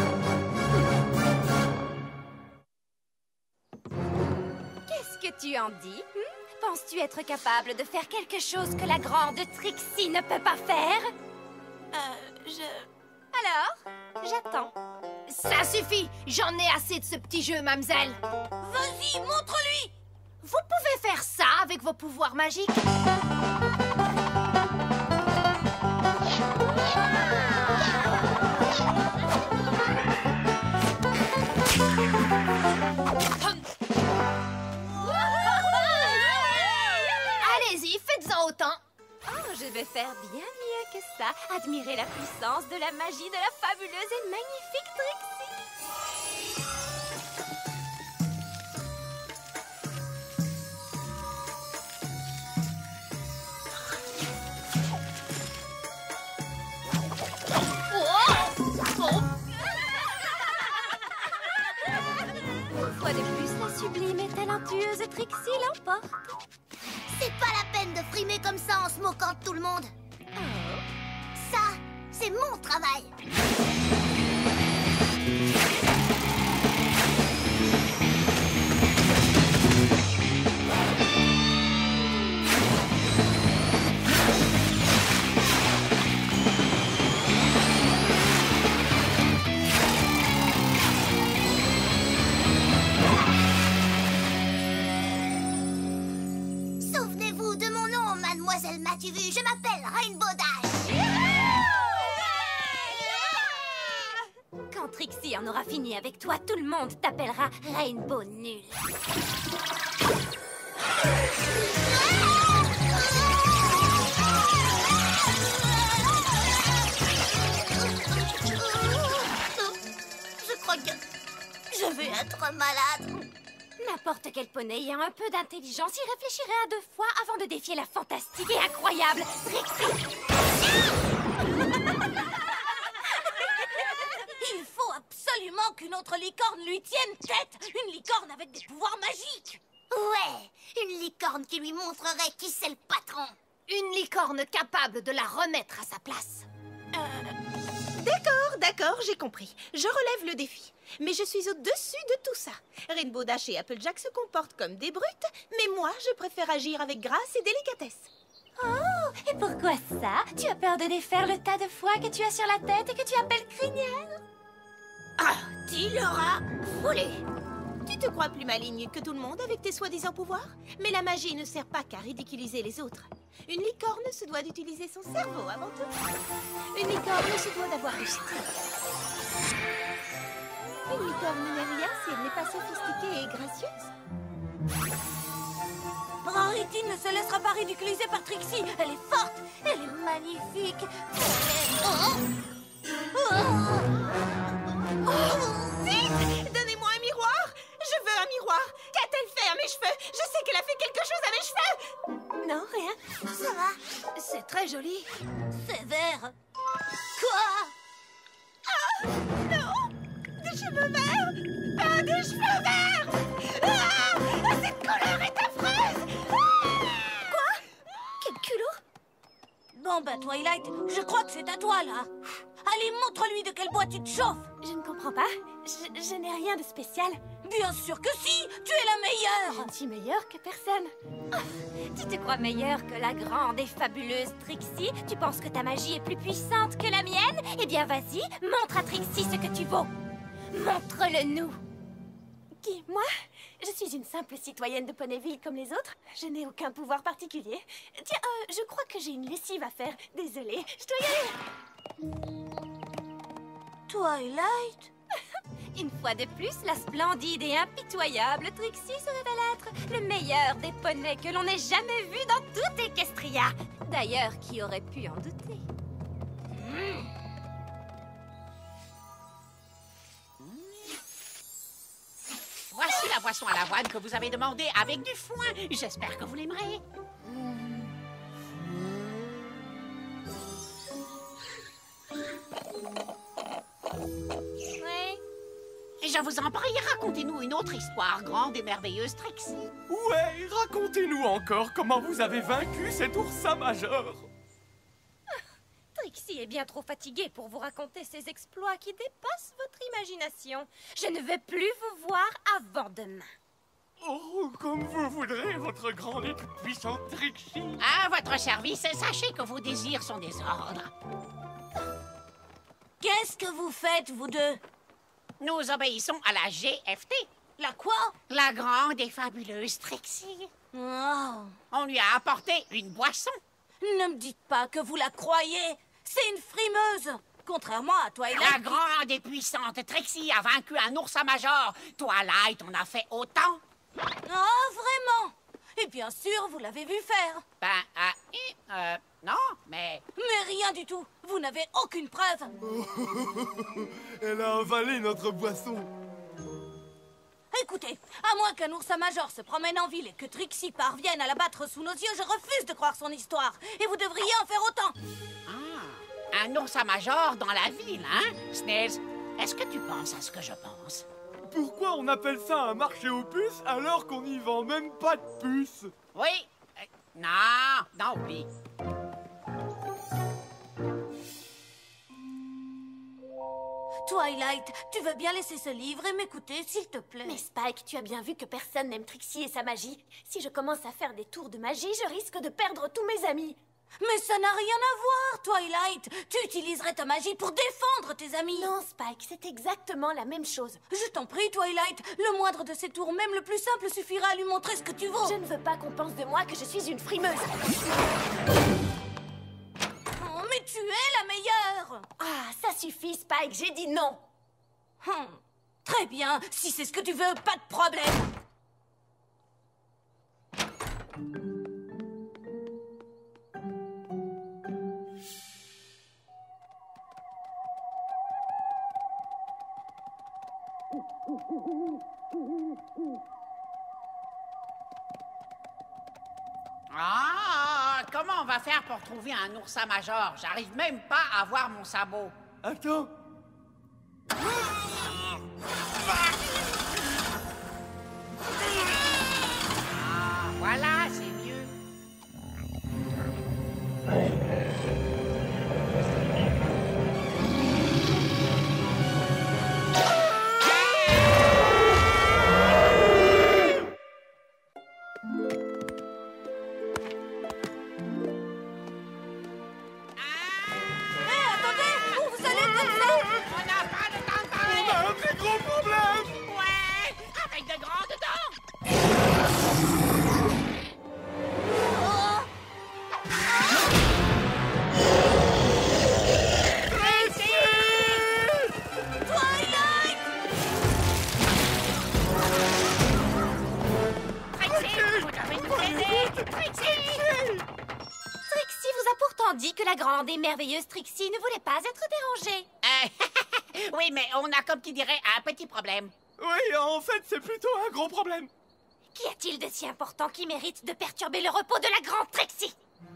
Qu'est-ce que tu en dis? Hmm? Penses-tu être capable de faire quelque chose que la grande Trixie ne peut pas faire?
Euh, je...
Alors, j'attends.
Ça suffit! J'en ai assez de ce petit jeu, mademoiselle!
Vas-y, montre-lui!
Vous pouvez faire ça avec vos pouvoirs magiques? Allez-y, faites-en autant!
Oh, je vais faire bien mieux que ça. Admirer la puissance de la magie de la fabuleuse et magnifique Trixie. Une fois de plus, la sublime et talentueuse Trixie l'emporte.
C'est pas la peine de frimer comme ça en se moquant de tout le monde. Ça, c'est mon travail. Souvenez-vous de mon nom, mademoiselle Mathieu. Je m'appelle Rainbow Dash.
Quand Trixie en aura fini avec toi, tout le monde t'appellera Rainbow Nul.
Je crois que je vais être malade.
N'importe quel poney ayant un peu d'intelligence y réfléchirait à deux fois avant de défier la fantastique et incroyable Trixie. Il faut absolument qu'une autre licorne lui tienne tête. Une licorne avec des pouvoirs magiques.
Ouais, une licorne qui lui montrerait qui c'est le patron.
Une licorne capable de la remettre à sa place.
D'accord, d'accord. D'accord, j'ai compris. Je relève le défi. Mais je suis au-dessus de tout ça. Rainbow Dash et Applejack se comportent comme des brutes, mais moi, je préfère agir avec grâce et délicatesse.
Oh, et pourquoi ça? Tu as peur de défaire le tas de foie que tu as sur la tête et que tu appelles crinière?
Ah, tu l'auras volé. Tu te crois plus maligne que tout le monde avec tes soi-disant pouvoirs? Mais la magie ne sert pas qu'à ridiculiser les autres. Une licorne se doit d'utiliser son cerveau avant tout. Une licorne se doit d'avoir du style. Une licorne n'est rien si elle n'est pas sophistiquée et gracieuse.
Rarity ne se laissera pas ridiculiser par Trixie. Elle est forte, elle est magnifique. Oh. Oh.
Oh. Vite, donnez-moi un miroir. Je veux un miroir. Qu'a-t-elle fait à mes cheveux? Je sais qu'elle a fait quelque chose à mes cheveux.
Non, rien. Ça va.
C'est très joli.
C'est vert.
Quoi? Ah, non. Des cheveux verts. Ah, des cheveux verts. Ah, cette couleur est affreuse.
Quoi? Quel culot? Bon bah Twilight, je crois que c'est à toi là. Allez, montre-lui de quel bois tu te chauffes.
Je ne comprends pas. Je, je n'ai rien de spécial.
Bien sûr que si. Tu es la meilleure.
Je suis meilleure que personne.
Oh, tu te crois meilleure que la grande et fabuleuse Trixie? Tu penses que ta magie est plus puissante que la mienne? Eh bien vas-y, montre à Trixie ce que tu vaux. Montre-le-nous.
Qui, moi? Je suis une simple citoyenne de Ponyville comme les autres. Je n'ai aucun pouvoir particulier. Tiens, euh, je crois que j'ai une lessive à faire. Désolée, je dois y aller.
Twilight?
Une fois de plus, la splendide et impitoyable Trixie se révèle être le meilleur des poneys que l'on ait jamais vu dans toute Equestria. D'ailleurs, qui aurait pu en douter? Mmh.
Voici la boisson à l'avoine que vous avez demandée avec du foin. J'espère que vous l'aimerez.
Oui.
Je vous en prie, racontez-nous une autre histoire grande et merveilleuse, Trixie.
Ouais, racontez-nous encore comment vous avez vaincu cet oursin majeur.
Trixie est bien trop fatiguée pour vous raconter ses exploits qui dépassent votre imagination. Je ne veux plus vous voir avant demain.
Oh, comme vous voudrez, votre grande et toute puissante Trixie.
À votre service, sachez que vos désirs sont des ordres.
Qu'est-ce que vous faites, vous deux?
Nous obéissons à la G F T.
La quoi?
La grande et fabuleuse Trixie.
Oh.
On lui a apporté une boisson.
Ne me dites pas que vous la croyez. C'est une frimeuse. Contrairement à Twilight.
La grande et puissante Trixie a vaincu un oursin major. Twilight en a fait autant.
Oh, vraiment? Et bien sûr, vous l'avez vu faire.
Ben, euh, euh, non, mais...
Mais rien du tout. Vous n'avez aucune preuve.
Elle a avalé notre boisson.
Écoutez, à moins qu'un oursin major se promène en ville et que Trixie parvienne à la battre sous nos yeux, je refuse de croire son histoire. Et vous devriez en faire autant.
Ah, un oursin major dans la ville, hein? Snails, est-ce que tu penses à ce que je pense?
Pourquoi on appelle ça un marché aux puces alors qu'on n'y vend même pas de puces?
Oui. Euh, non, non, oui.
Twilight, tu veux bien laisser ce livre et m'écouter, s'il te plaît?
Mais Spike, tu as bien vu que personne n'aime Trixie et sa magie. Si je commence à faire des tours de magie, je risque de perdre tous mes amis.
Mais ça n'a rien à voir, Twilight. Tu utiliserais ta magie pour défendre tes amis.
Non, Spike, c'est exactement la même chose.
Je t'en prie, Twilight. Le moindre de ces tours, même le plus simple, suffira à lui montrer ce que tu vaux.
Je ne veux pas qu'on pense de moi que je suis une frimeuse.
Oh, mais tu es la meilleure.
Ah, ça suffit, Spike, j'ai dit non.
Hum, très bien, si c'est ce que tu veux, pas de problème.
Ah, comment on va faire pour trouver un oursin major? J'arrive même pas à voir mon sabot.
Attends.
Ah, voilà, c'est mieux.
gros problème!
Ouais, avec de grandes dents!
Trixie vous a pourtant dit que la grande et merveilleuse Trixie ne voulait pas être dérangée.
Euh, oui, mais on a, comme qui dirait, un petit problème.
Oui, en fait, c'est plutôt un gros problème.
Qu'y a-t-il de si important qui mérite de perturber le repos de la grande Trixie?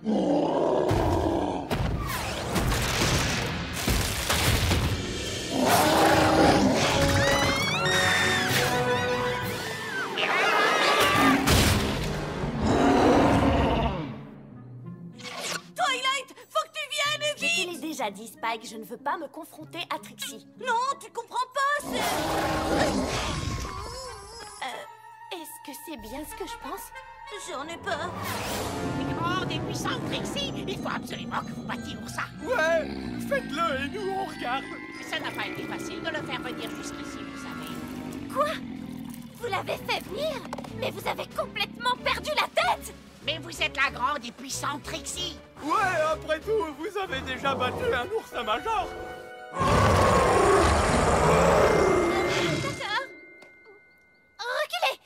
Twilight, faut que tu viennes
Je te l'ai déjà dit, Spike, je ne veux pas me confronter à Trixie.
Non, tu comprends pas, c'est...
Euh, est-ce que c'est bien ce que je pense?
J'en ai peur.
Grande et puissante Trixie, il faut absolument que vous battiez pour ça.
Ouais, faites-le et nous on regarde.
Ça n'a pas été facile de le faire venir jusqu'ici, vous savez.
Quoi? Vous l'avez fait venir? Mais vous avez complètement perdu la tête!
Mais vous êtes la grande et puissante Trixie.
Ouais, après tout, vous avez déjà battu un ours à major.
D'accord. Reculez!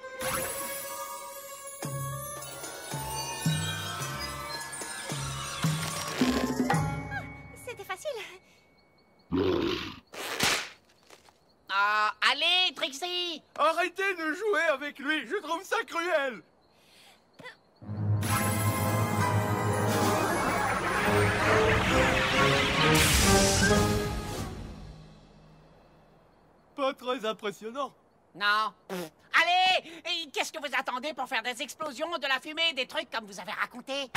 C'était facile.
Ah, allez, Trixie!
Arrêtez de jouer avec lui, je trouve ça cruel. Pas très impressionnant.
Non. Allez! Et qu'est-ce que vous attendez pour faire des explosions, de la fumée, des trucs comme vous avez raconté?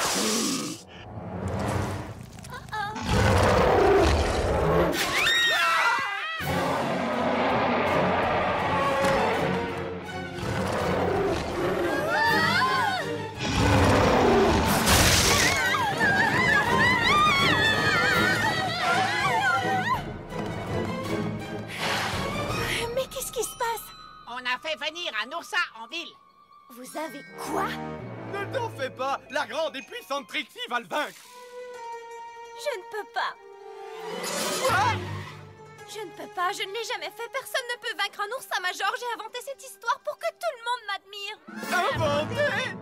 Mais qu'est-ce qui se passe?
On a fait venir un oursin en ville.
Vous avez quoi?
Ne t'en fais pas, la grande et puissante Trixie va le vaincre.
Je ne peux pas.
Quoi?
Je ne peux pas, je ne l'ai jamais fait. Personne ne peut vaincre un oursin major. J'ai inventé cette histoire pour que tout le monde m'admire.
Inventé?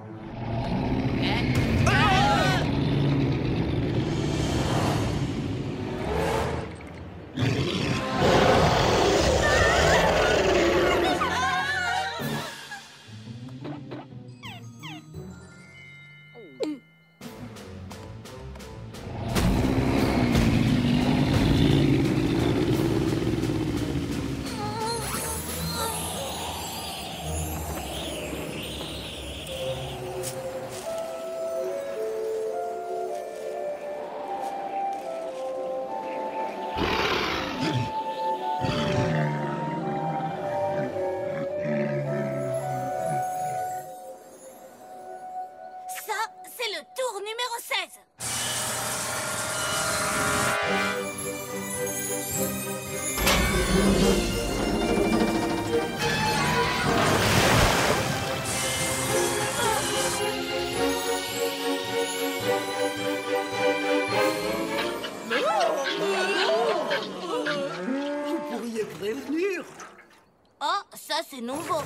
Ça, c'est le tour numéro seize.
Vous pourriez prévenir.
Oh, ça, c'est nouveau.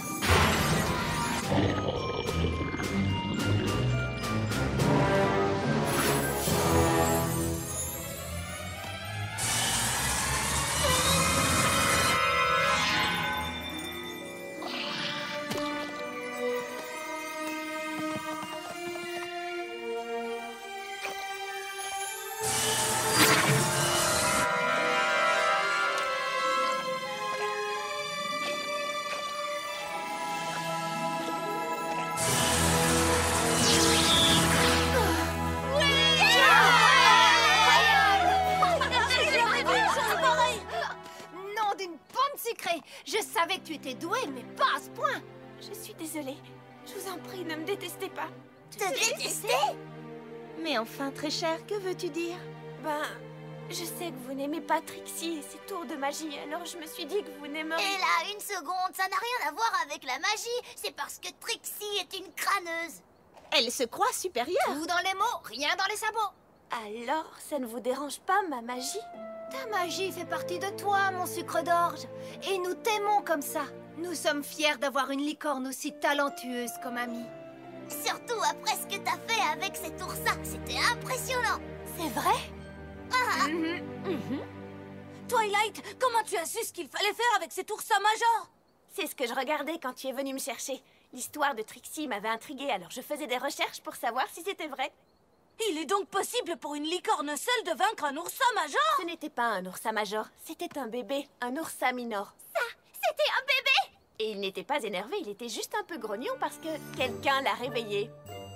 Nom d'une pomme sucrée! Je savais que tu étais douée, mais pas à ce point!
Je suis désolée. Je vous en prie, ne me détestez pas.
Te détester?
Mais enfin, très cher, que veux-tu dire?
Ben, Je sais que vous n'aimez pas Trixie et ses tours de magie, alors je me suis dit que vous n'aimeriez...
Et là, une seconde, ça n'a rien à voir avec la magie. C'est parce que Trixie est une crâneuse.
Elle se croit supérieure.
Tout dans les mots, rien dans les sabots.
Alors, ça ne vous dérange pas, ma magie?
Ta magie fait partie de toi, mon sucre d'orge. Et nous t'aimons comme ça. Nous sommes fiers d'avoir une licorne aussi talentueuse comme amie.
Surtout après ce que t'as fait avec cet oursin. C'était impressionnant.
C'est vrai?
Ah.
Mm-hmm. Mm-hmm. Twilight, comment tu as su ce qu'il fallait faire avec cet oursin major? C'est ce que je regardais quand tu es venu me chercher. L'histoire de Trixie m'avait intriguée, alors je faisais des recherches pour savoir si c'était vrai. Il est donc possible pour une licorne seule de vaincre un oursin major? Ce n'était pas un oursin major, c'était un bébé, un oursin minor.
Ça, c'était un bébé?
Et il n'était pas énervé, il était juste un peu grognon parce que quelqu'un l'a réveillé.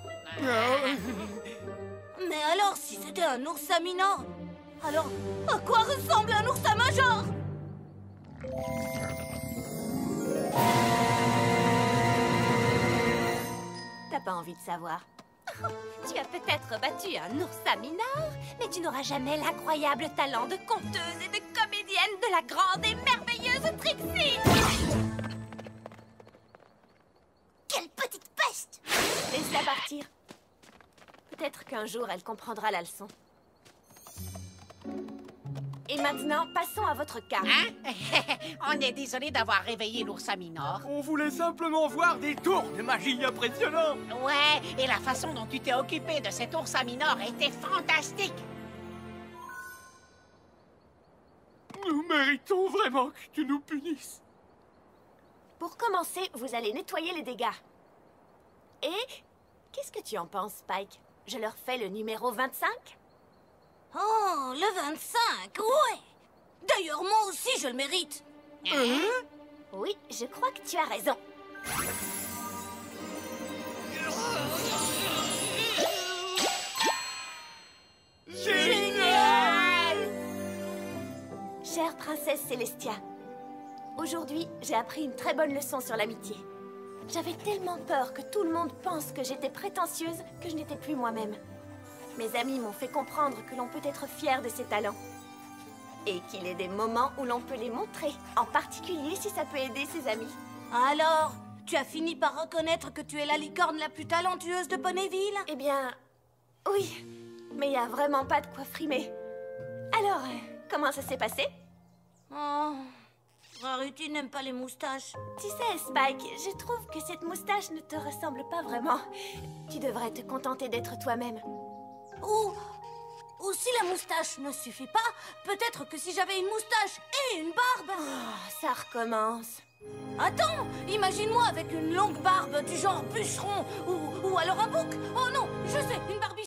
Mais alors, si c'était un oursin minor, alors à quoi ressemble un oursin major? T'as pas envie de savoir?
Tu as peut-être battu un oursin minor, mais tu n'auras jamais l'incroyable talent de conteuse et de comédienne de la grande et merveilleuse Trixie.
Quelle petite peste!
Laisse-la partir. Peut-être qu'un jour, elle comprendra la leçon. Et maintenant, passons à votre cas.
Hein? On est désolé d'avoir réveillé l'oursin minor.
On voulait simplement voir des tours de magie impressionnants.
Ouais, et la façon dont tu t'es occupé de cet oursin minor était fantastique.
Nous méritons vraiment que tu nous punisses.
Pour commencer, vous allez nettoyer les dégâts. Et qu'est-ce que tu en penses, Spike? Je leur fais le numéro vingt-cinq? Oh, le vingt-cinq, ouais! D'ailleurs, moi aussi, je le mérite. Hein? Oui, je crois que tu as raison. Génial! Chère princesse Célestia, aujourd'hui, j'ai appris une très bonne leçon sur l'amitié. J'avais tellement peur que tout le monde pense que j'étais prétentieuse que je n'étais plus moi-même. Mes amis m'ont fait comprendre que l'on peut être fier de ses talents. Et qu'il y a des moments où l'on peut les montrer, en particulier si ça peut aider ses amis. Alors, tu as fini par reconnaître que tu es la licorne la plus talentueuse de Ponyville? Eh bien, oui, mais il n'y a vraiment pas de quoi frimer. Alors, comment ça s'est passé? Oh, Rarity n'aime pas les moustaches. Tu sais, Spike, je trouve que cette moustache ne te ressemble pas vraiment. Tu devrais te contenter d'être toi-même. Ou, ou si la moustache ne suffit pas, peut-être que si j'avais une moustache et une barbe... Oh, ça recommence. Attends, imagine-moi avec une longue barbe du genre bûcheron ou, ou alors un bouc. Oh non, je sais, une barbiche.